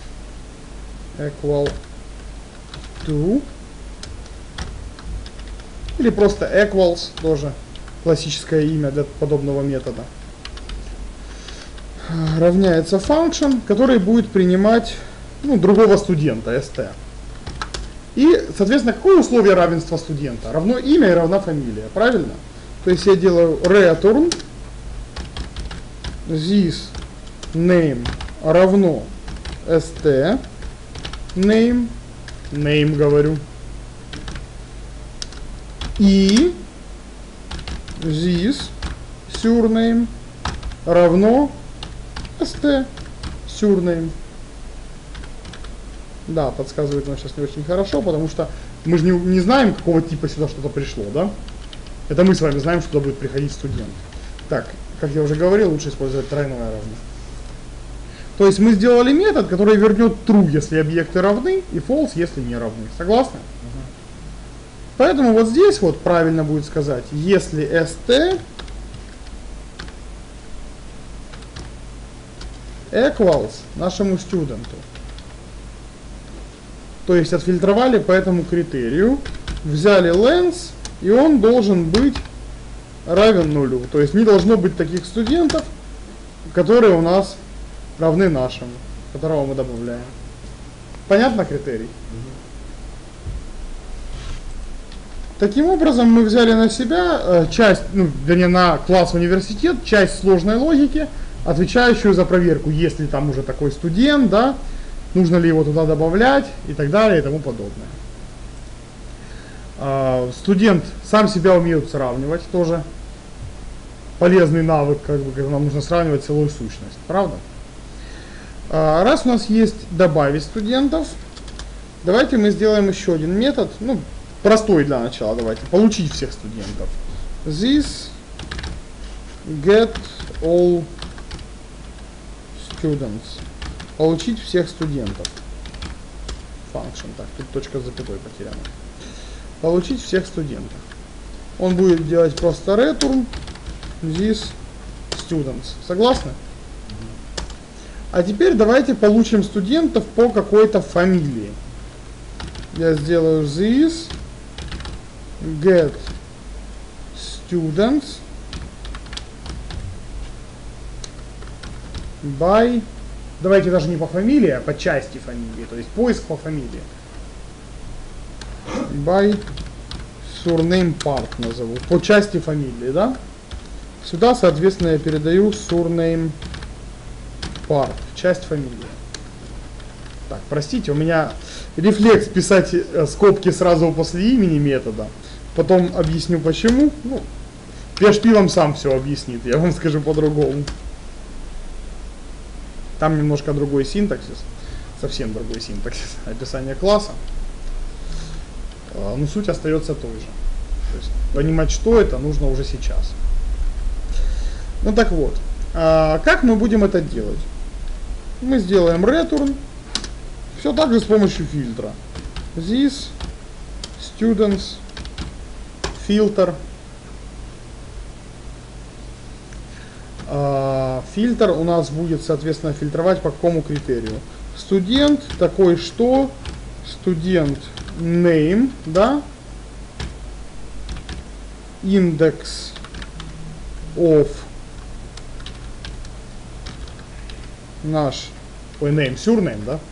equal to, или просто equals, тоже классическое имя для подобного метода, равняется function, который будет принимать, ну, другого студента, st. И, соответственно, какое условие равенства студента? Равно имя и равна фамилия, правильно? То есть я делаю return this name равно st name, говорю, и this surname равно st surname. Да, подсказывает нам сейчас не очень хорошо, потому что мы же не знаем, какого типа сюда что-то пришло, да? Это мы с вами знаем, что туда будет приходить студент. Так, как я уже говорил, лучше использовать тройное равно. То есть мы сделали метод, который вернет true, если объекты равны, и false, если не равны. Согласны? Поэтому вот здесь вот правильно будет сказать, если st equals нашему студенту. То есть отфильтровали по этому критерию, взяли length, и он должен быть равен нулю. То есть не должно быть таких студентов, которые у нас равны нашему, которого мы добавляем. Понятно критерий? Таким образом мы взяли на себя часть, ну, вернее на класс университет, часть сложной логики, отвечающую за проверку, есть ли там уже такой студент, да, нужно ли его туда добавлять и так далее и тому подобное. Студент сам себя умеет сравнивать, тоже полезный навык, как бы, когда нам нужно сравнивать целую сущность, правда? Раз у нас есть добавить студентов, давайте мы сделаем еще один метод, ну, простой для начала, давайте, получить всех студентов. This get all students. Получить всех студентов. Function. Так, тут точка с запятой потеряна. Получить всех студентов. Он будет делать просто return this students. Согласны? А теперь давайте получим студентов по какой-то фамилии. Я сделаю this get students by, давайте даже не по фамилии, а по части фамилии, то есть поиск по фамилии. By surname part назову, по части фамилии, да? Сюда, соответственно, я передаю surname part, часть фамилии. Так, простите, у меня рефлекс писать скобки сразу после имени метода. Потом объясню почему. Ну, PHP вам сам все объяснит, я вам скажу по-другому. Там немножко другой синтаксис, совсем другой синтаксис описания класса. Но суть остается той же. То есть понимать, что это, нужно уже сейчас. Ну так вот, как мы будем это делать? Мы сделаем return, все так же с помощью фильтра. This students filter. Фильтр у нас будет, соответственно, фильтровать по какому критерию? Студент такой что? Студент name, да? Index of наш, name, surname, да?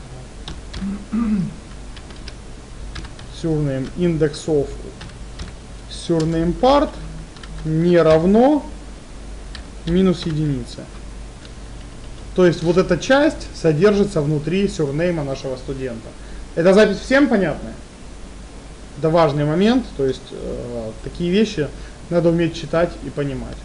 Surname, index of surname part не равно минус единица. То есть вот эта часть содержится внутри сюрнейма нашего студента. Эта запись всем понятна? Это важный момент, то есть такие вещи надо уметь читать и понимать.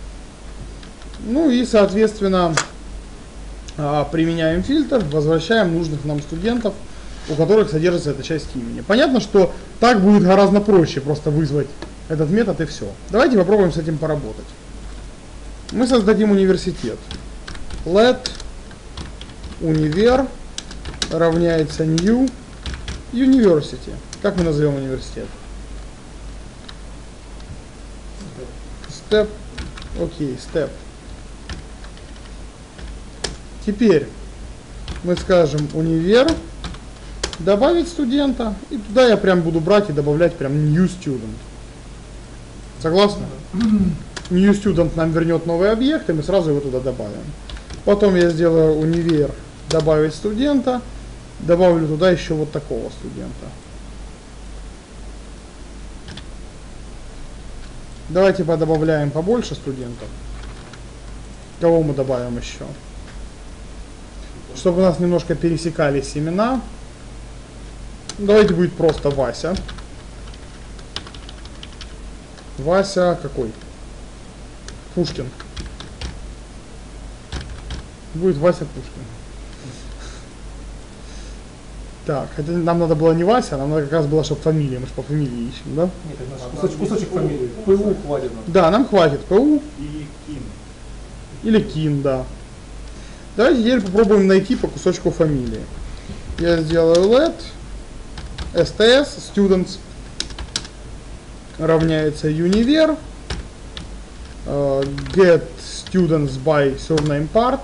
Ну и соответственно применяем фильтр, возвращаем нужных нам студентов, у которых содержится эта часть имени. Понятно, что так будет гораздо проще просто вызвать этот метод и все. Давайте попробуем с этим поработать. Мы создадим университет. Let univer равняется new university. Как мы назовем университет? Step. Окей, step. Теперь мы скажем универ, добавить студента, и туда я прям буду брать и добавлять прям new student. Согласны? New student нам вернет новый объект, и мы сразу его туда добавим. Потом я сделаю универ, добавить студента, добавлю туда еще вот такого студента. Давайте подобавляем побольше студентов. Кого мы добавим еще? Чтобы у нас немножко пересекались имена. Давайте будет просто Вася. Вася какой? Пушкин. Будет Вася Пушкин. Так, хотя нам надо было не Вася, нам надо как раз было, чтобы фамилия. Мы же по фамилии ищем, да? Нет, кусочек фамилии. ПУ хватит нам. Да, нам хватит ПУ. Или Ким. Или Кин, да. Давайте теперь попробуем найти по кусочку фамилии. Я сделаю let sts students равняется univer get students by surname part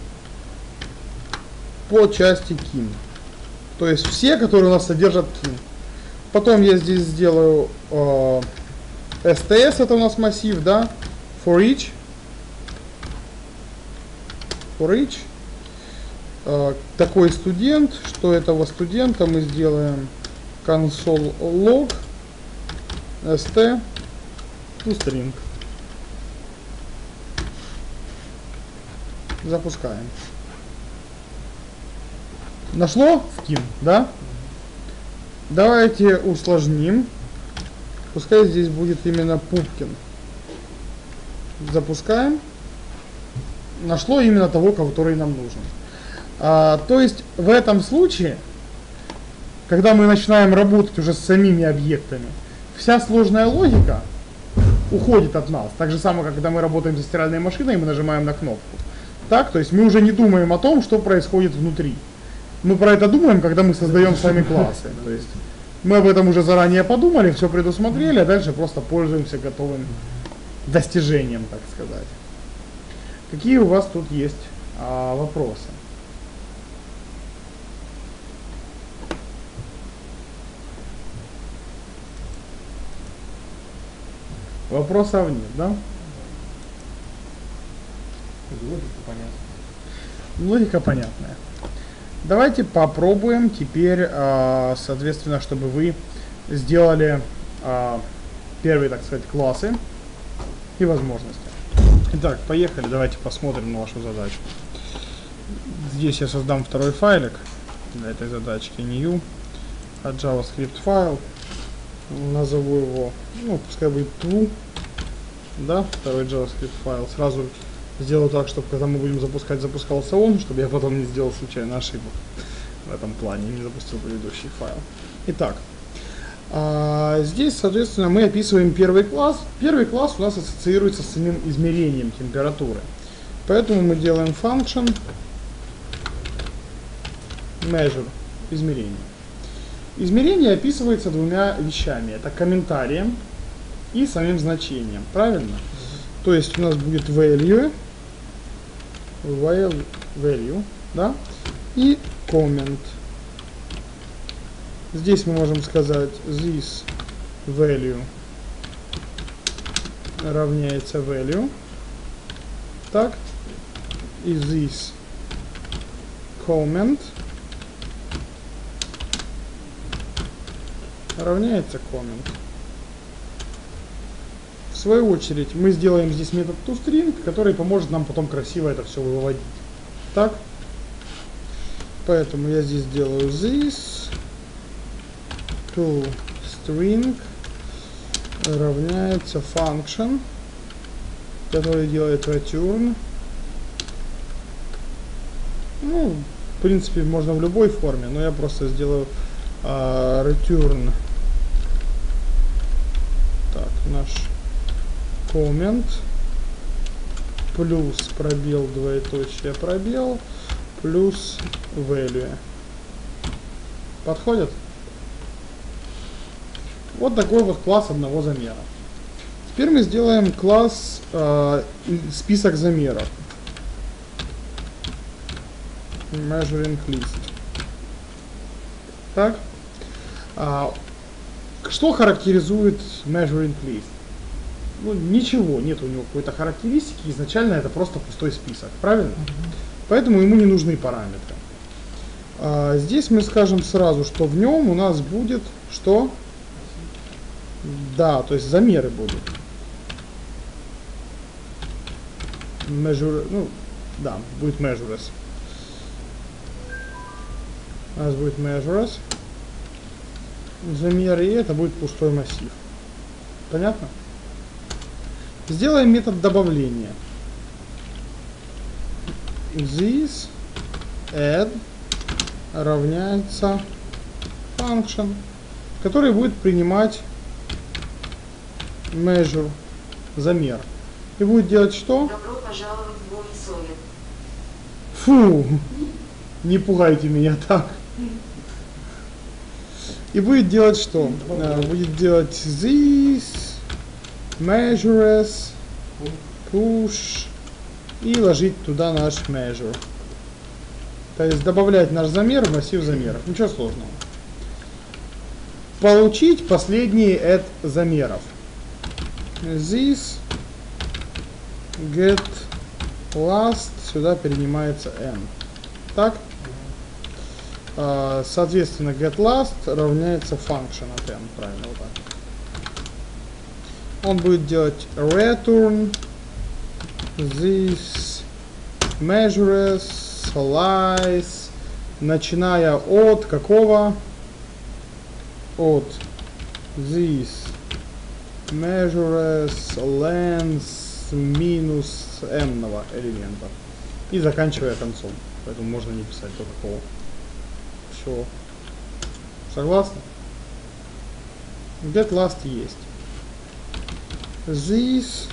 по части kin. То есть все, которые у нас содержат kin. Потом я здесь сделаю sts, это у нас массив, да, for each. Такой студент, что этого студента мы сделаем console log st toString. Запускаем. Нашло в Ким, да? Давайте усложним. Пускай здесь будет именно Пупкин. Запускаем. Нашло именно того, который нам нужен. То есть в этом случае, когда мы начинаем работать уже с самими объектами, вся сложная логика уходит от нас. Так же самое, как когда мы работаем со стиральной машиной, мы нажимаем на кнопку. Так, то есть мы уже не думаем о том, что происходит внутри. Мы про это думаем, когда мы создаем сами классы. То есть мы об этом уже заранее подумали, все предусмотрели, а дальше просто пользуемся готовым достижением, так сказать. Какие у вас тут есть вопросы? Вопросов нет, да? Логика понятна. Логика понятная. Давайте попробуем теперь, соответственно, чтобы вы сделали первые, так сказать, классы и возможности. Итак, поехали, давайте посмотрим на вашу задачу. Здесь я создам второй файлик для этой задачки, new, JavaScript файл, назову его, ну, пускай будет true, да, второй JavaScript файл. Сразу сделаю так, чтобы когда мы будем запускать, запускался он, чтобы я потом не сделал случайно ошибок в этом плане, не запустил предыдущий файл. Итак, здесь, соответственно, мы описываем первый класс. Первый класс у нас ассоциируется с самим измерением температуры. Поэтому мы делаем function measure, измерение. Измерение описывается двумя вещами. Это комментарием и самим значением. Правильно? То есть у нас будет value, да, и comment. Здесь мы можем сказать this value равняется value. Так. И this comment равняется comment. В свою очередь мы сделаем здесь метод toString, который поможет нам потом красиво это все выводить. Так. Поэтому я здесь делаю this toString равняется function, который делает return. Ну, в принципе, можно в любой форме, но я просто сделаю return. Так, наш comment плюс пробел, двоеточие, пробел, плюс value. Подходит? Вот такой вот класс одного замера. Теперь мы сделаем класс список замеров. Measuring list. Так. Что характеризует measuring list? Ну, ничего, нет у него какой-то характеристики. Изначально это просто пустой список. Правильно? Поэтому ему не нужны параметры. Здесь мы скажем сразу, что в нем у нас будет что? Да, то есть замеры будут. Measure, ну, да, будет measures. У нас будет measures. Замеры, и это будет пустой массив. Понятно? Сделаем метод добавления. This add равняется function, который будет принимать measure, замер. И будет делать что? Добро пожаловать в Бонусовет. Фу, не пугайте меня так. И будет делать что? Будет делать this, measures, push и ложить туда наш measure. То есть добавлять наш замер в массив замеров. Ничего сложного. Получить последний add замеров. This get last, сюда перенимается n. Так? Соответственно, get last равняется function от n. Правильно, вот так. Он будет делать return this measures slice, начиная от какого? От this measures length минус n-ного элемента. И заканчивая концом. Поэтому можно не писать до какого. Все. Согласны? Get last есть. This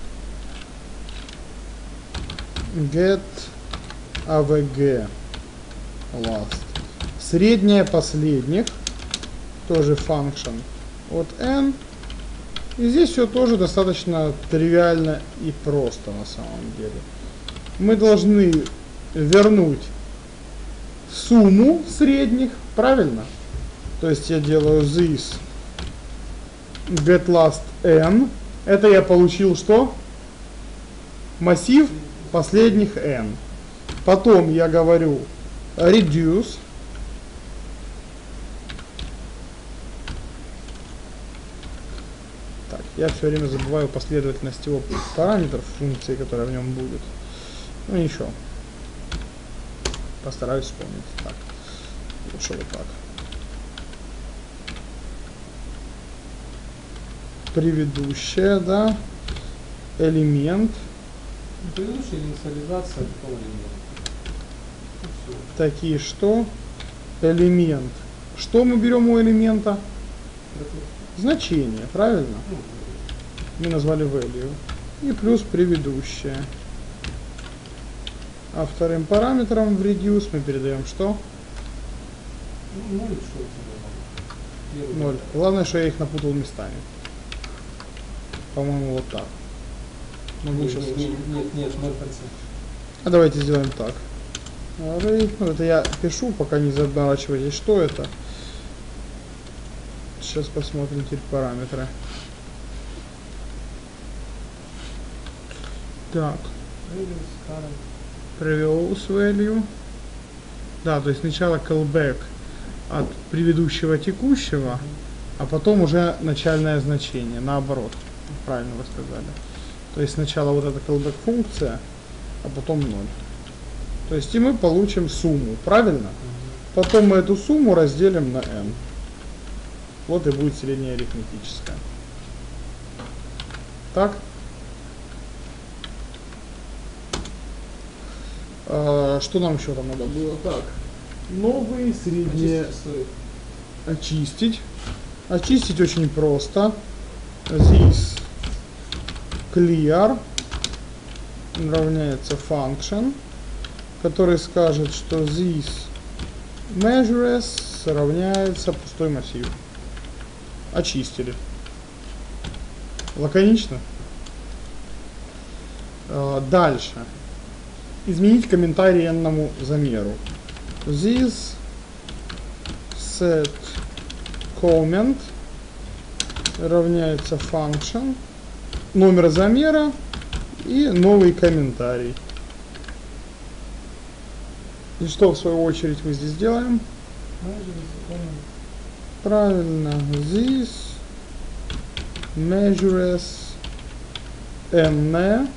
get avg last. Средняя последних. Тоже function от n. И здесь все тоже достаточно тривиально и просто на самом деле. Мы должны вернуть сумму средних, правильно? То есть я делаю this get last n. Это я получил что? Массив последних n. Потом я говорю reduce. Так, я все время забываю последовательность его параметров функции, которая в нем будет. Ну ничего. Постараюсь вспомнить. Так. Лучше вот так. Предыдущая, да. Элемент. Предыдущая инициализация такого элемента. Такие что? Элемент. Что мы берем у элемента? Значение, правильно? Мы назвали value. И плюс предыдущее. А вторым параметром в reduce мы передаем что? 0, что у тебя там? 0. Главное, что я их напутал местами. По-моему, вот так. Ну, Нет, сейчас... нет, 0%. А давайте сделаем так. Array. Ну, это я пишу, пока не заморачивайтесь, что это. Сейчас посмотрим теперь параметры. Так. Previous value. Да, то есть сначала callback от предыдущего текущего, а потом уже начальное значение. Наоборот. Правильно вы сказали. То есть сначала вот эта callback функция, а потом 0. То есть и мы получим сумму, правильно? Потом мы эту сумму разделим на n. Вот и будет средняя арифметическая. Так? Что нам еще там надо было? Так. Новые средние очистить. Очистить очень просто. This clear равняется function, который скажет, что this measures равняется пустой массив. Очистили. Лаконично. Дальше. Изменить комментарий n-ному замеру. This set comment равняется function, номер замера и новый комментарий. И что в свою очередь мы здесь делаем? Правильно. This measures n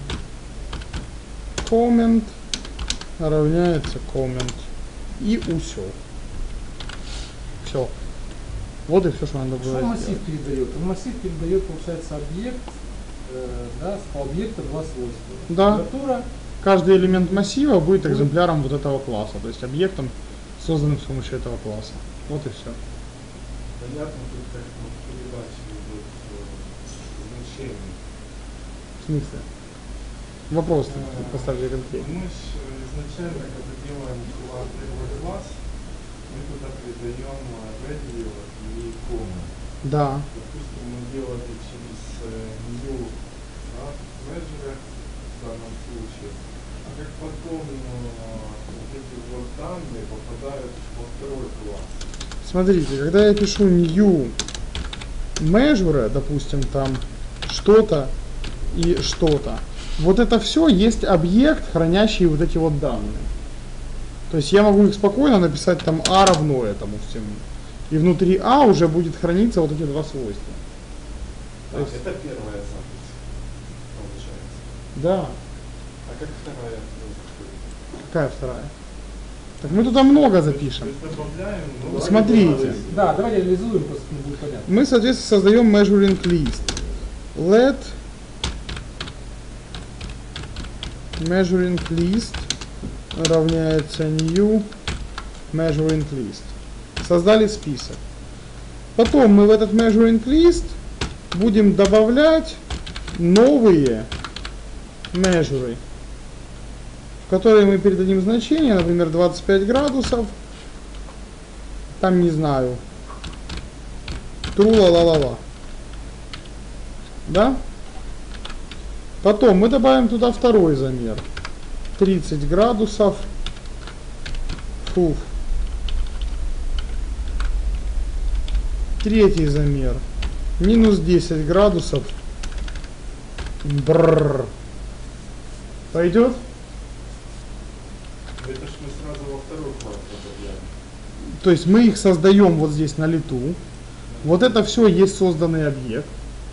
comment равняется comment. И усё. Все. Вот и все, что надо было Что массив сделать. передает? Массив передает, получается, объект, да, у объекта два свойства. Да. Температура. Каждый элемент массива будет экземпляром вот этого класса, то есть объектом, созданным с помощью этого класса. Вот и все. Понятно, тут как передача идет значение. В смысле? Вопрос поставьте конкретно. Мы же изначально, когда делаем другой класс, мы туда придаем value и комнат. Да. Допустим, мы делали через new measure в данном случае, а как потом вот эти вот данные попадают во второй класс. Смотрите, когда я пишу new measure, допустим, там что-то и что-то, вот это все есть объект, хранящий вот эти вот данные. То есть я могу их спокойно написать там a равно этому всему. И внутри a уже будет храниться вот эти два свойства. То есть это первая запись, получается. Да. А как вторая происходит? Какая вторая? Так мы туда много запишем. То есть добавляем, Смотрите. Да, давайте реализуем, просто будет понятно. Мы, соответственно, создаем measuring list. Let measuring list равняется new measuring list. Создали список. Потом мы в этот measuring list будем добавлять новые measure, в которые мы передадим значение, например, 25 градусов, там не знаю, тру-ла-ла-ла-ла. Да? Потом мы добавим туда второй замер. 30 градусов. Фуф. Третий замер. Минус 10 градусов. Бррр. Пойдет? Это ж мы сразу во второй класс добавляем. То есть мы их создаем вот здесь на лету. Вот это все есть созданный объект.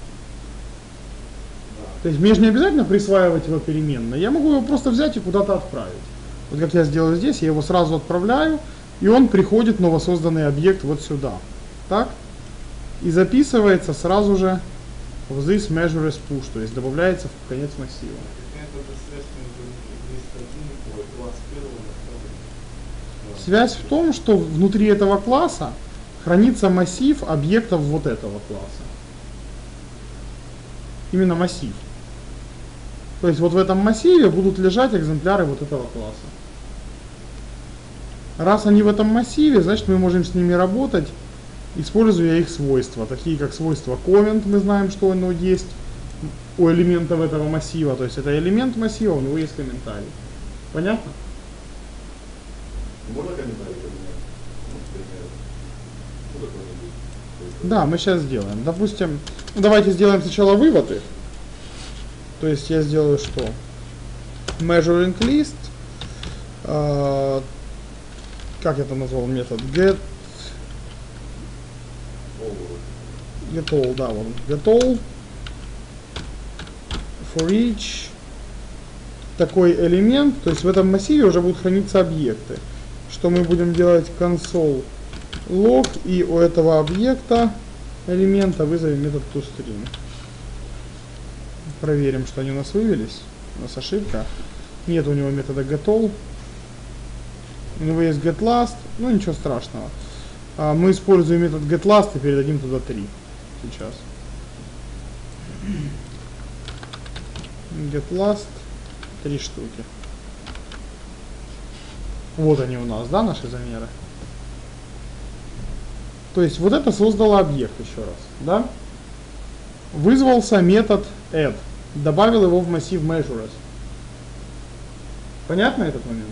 То есть мне же не обязательно присваивать его переменно. Я могу его просто взять и куда-то отправить. Вот как я сделаю здесь, я его сразу отправляю, и он приходит, новосозданный объект, вот сюда. Так? И записывается сразу же в this measure as push, то есть добавляется в конец массива. Это связь между лист 1 и класс первого и второго. Связь в том, что внутри этого класса хранится массив объектов вот этого класса. Именно массив. То есть вот в этом массиве будут лежать экземпляры вот этого класса. Раз они в этом массиве, значит мы можем с ними работать, используя их свойства, такие как свойство comment, мы знаем, что оно есть у элементов этого массива, то есть это элемент массива, у него есть комментарий. Понятно? Можно комментарий поменять? Ну, какой-нибудь. Да, мы сейчас сделаем. Допустим, давайте сделаем сначала вывод их. То есть я сделаю что? Measuring list. Как я это назвал метод? Get all, да, вот. Get all for each такой элемент. То есть в этом массиве уже будут храниться объекты. Что мы будем делать? Console log, и у этого объекта элемента вызовем метод toString. Проверим, что они у нас вывелись. У нас ошибка. Нет у него метода getAll. У него есть getLast. Ну ничего страшного. Мы используем метод getLast и передадим туда 3. Сейчас. getLast 3 штуки. Вот они у нас, да, наши замеры. То есть вот это создало объект еще раз, да? Вызвался метод add, добавил его в массив measures. Понятно этот момент?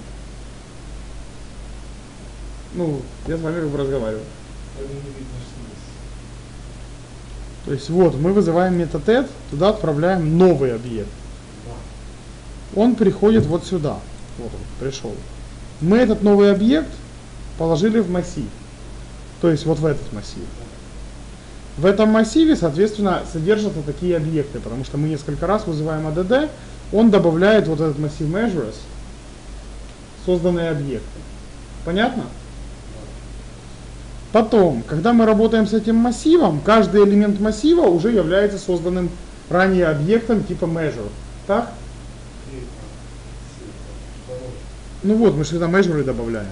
Ну, я с вами как бы разговариваю. Это не видно снизу. То есть вот, мы вызываем метод add, туда отправляем новый объект. Да. Он приходит вот сюда. Вот он, пришел. Мы этот новый объект положили в массив. То есть вот в этот массив. В этом массиве, соответственно, содержатся такие объекты, потому что мы несколько раз вызываем add, он добавляет вот этот массив measures, созданные объекты. Понятно? Потом, когда мы работаем с этим массивом, каждый элемент массива уже является созданным ранее объектом типа measure. Так? Ну вот, мы же сюда measure добавляем.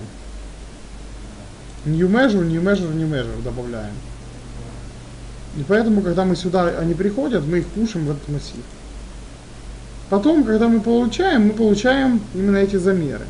New measure, new measure, new measure добавляем. И поэтому, когда мы сюда, они приходят, мы их пушим в этот массив. Потом, когда мы получаем именно эти замеры.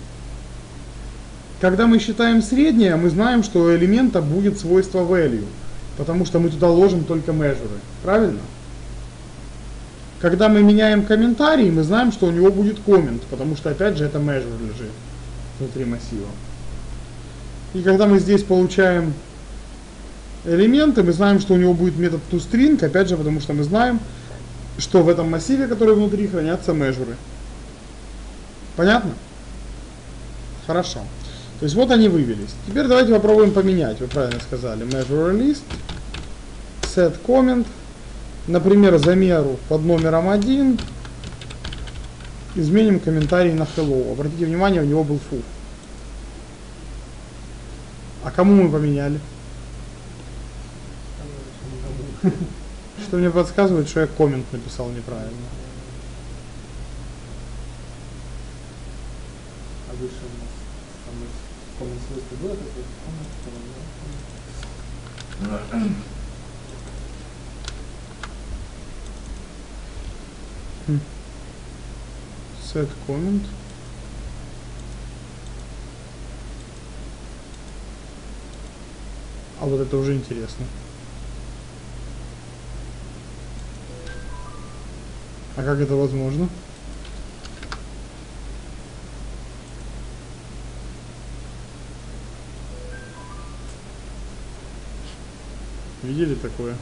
Когда мы считаем среднее, мы знаем, что у элемента будет свойство value, потому что мы туда ложим только measure. Правильно? Когда мы меняем комментарий, мы знаем, что у него будет comment, потому что опять же это measure лежит внутри массива. И когда мы здесь получаем элементы, мы знаем, что у него будет метод toString, опять же, потому что мы знаем, что в этом массиве, который внутри, хранятся measure. Понятно? Хорошо. То есть вот они вывелись. Теперь давайте попробуем поменять. Вы правильно сказали. Measure list, set comment. Например, замеру под номером 1 изменим комментарий на hello. Обратите внимание, у него был foo. А кому мы поменяли? Что мне подсказывает, что я коммент написал неправильно. А выше у нас там коммент свойство было такое? Set comment. А вот это уже интересно. А как это возможно? Видели такое?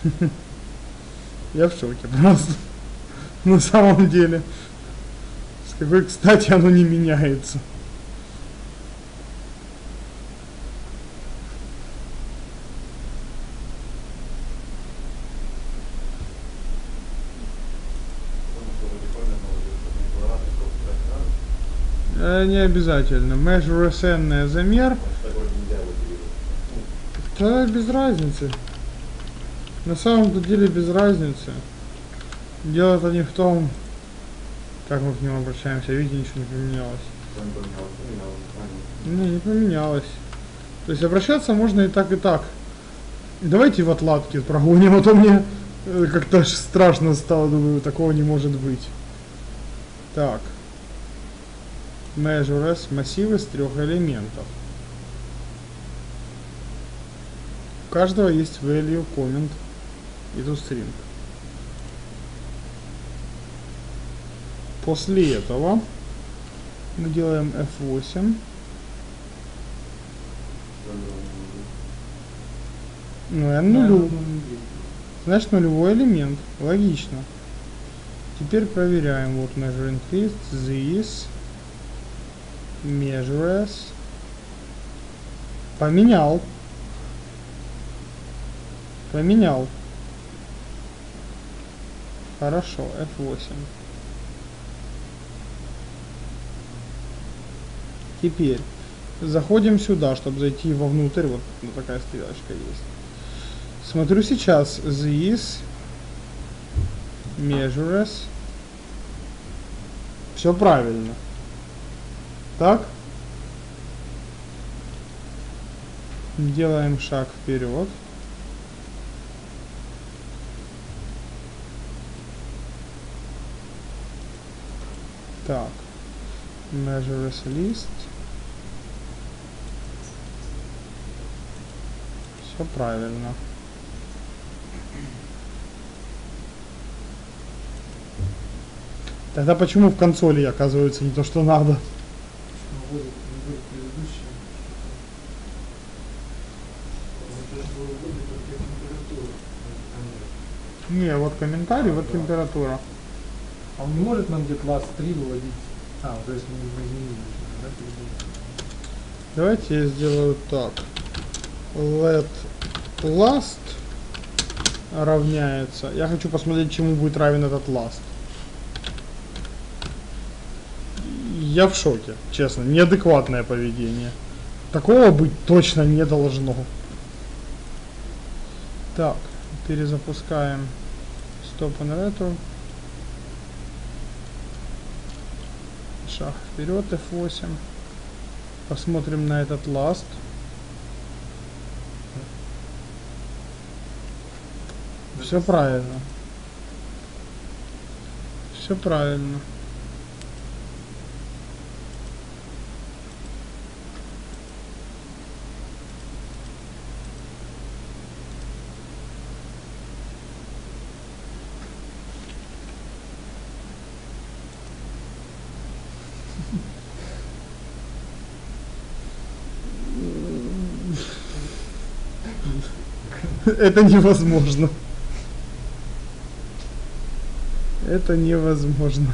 Я в шоке просто. На самом деле. С какой, кстати, оно не меняется. Не обязательно. Measure SN замер. Да, без разницы. На самом деле без разницы. Дело-то не в том, как мы к нему обращаемся. Видите, ничего не поменялось. Не поменялось. То есть обращаться можно и так, и так. Давайте в отладке прогоним, а то мне как-то страшно стало. Думаю, такого не может быть. Так. Measure S массив из 3 элементов. У каждого есть value, comment и toString. После этого мы делаем F8. Ну, n нулю. Значит, нулевой элемент. Логично. Теперь проверяем. Вот measure increase, this, measure s. Поменял. Поменял. Хорошо, F8. Теперь заходим сюда, чтобы зайти вовнутрь. Вот такая стрелочка есть. Смотрю сейчас. This, measure s. Все правильно. Так. Делаем шаг вперед. Так. Measure as list. Все правильно. Тогда почему в консоли оказывается не то, что надо? Не, вот комментарий, вот температура. А он не может нам где класс 3 выводить? А, то есть мы изменили, да? Давайте я сделаю так. Let last равняется. Я хочу посмотреть, чему будет равен этот last. Я в шоке, честно. Неадекватное поведение. Такого быть точно не должно. Так, перезапускаем Stop and Retro. Шаг вперед, F8. Посмотрим на этот last. Все правильно. Все правильно. Это невозможно. Это невозможно.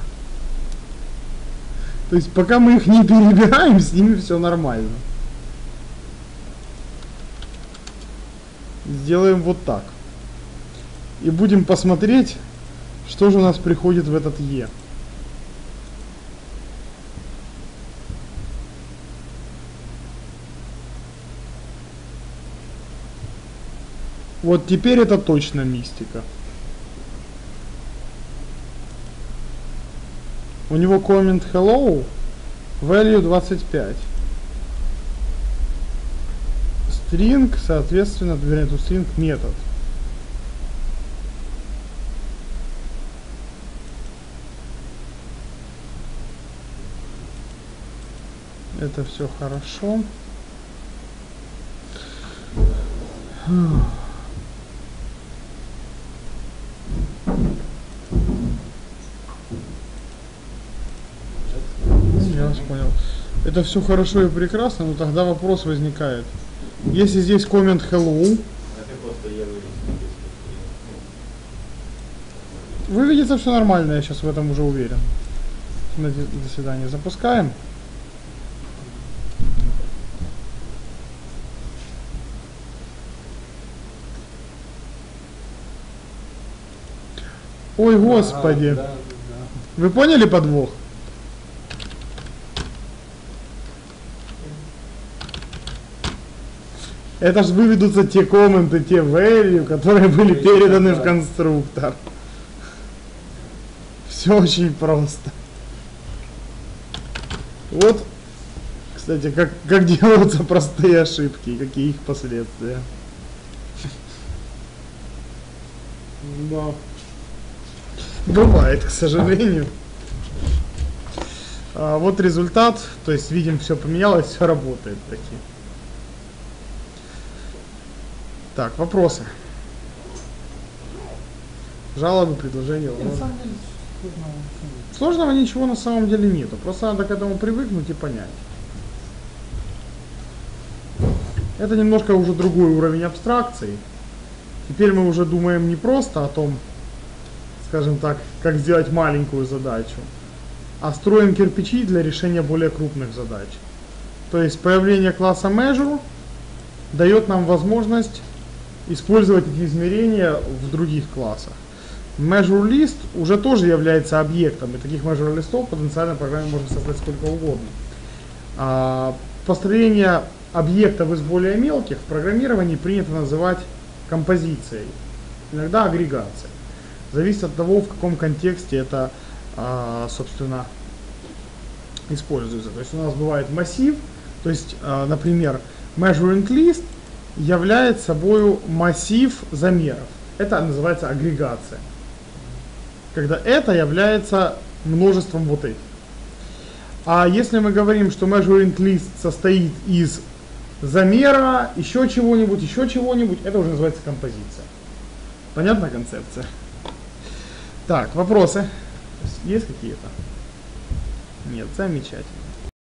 То есть пока мы их не перебираем, с ними все нормально. Сделаем вот так. И будем посмотреть, что же у нас приходит в этот E. Вот теперь это точно мистика. У него comment hello, value 25. String, соответственно, вернее, тут string метод. Это все хорошо. Я вас понял. Это все хорошо и прекрасно, но тогда вопрос возникает. Если здесь коммент hello, выведется все нормально, я сейчас в этом уже уверен. До свидания. Запускаем. Ой, господи. Ага, да. Вы поняли подвох? Это ж выведутся те комменты, те value, которые были переданы в конструктор. Все очень просто. Вот, кстати, как делаются простые ошибки и какие их последствия. Да. Бывает, к сожалению. Вот результат, то есть видим, все поменялось, все работает таки. Так, вопросы. Жалобы, предложения. На самом деле, сложного ничего нет. Сложного ничего на самом деле нету, просто надо к этому привыкнуть и понять. Это немножко уже другой уровень абстракции. Теперь мы уже думаем не просто о том, скажем так, как сделать маленькую задачу, а строим кирпичи для решения более крупных задач. То есть появление класса Measure дает нам возможность использовать эти измерения в других классах. Measure List уже тоже является объектом, и таких Measure листов потенциально в программе можно создать сколько угодно. Построение объектов из более мелких в программировании принято называть композицией, иногда агрегацией. Зависит от того, в каком контексте это, собственно, используется. То есть у нас бывает массив, то есть, например, Measuring List является собой массив замеров. Это называется агрегация. Когда это является множеством вот этих. А если мы говорим, что Measuring List состоит из замера, еще чего-нибудь, это уже называется композиция. Понятна концепция? Так, вопросы? Есть какие-то? Нет, замечательно.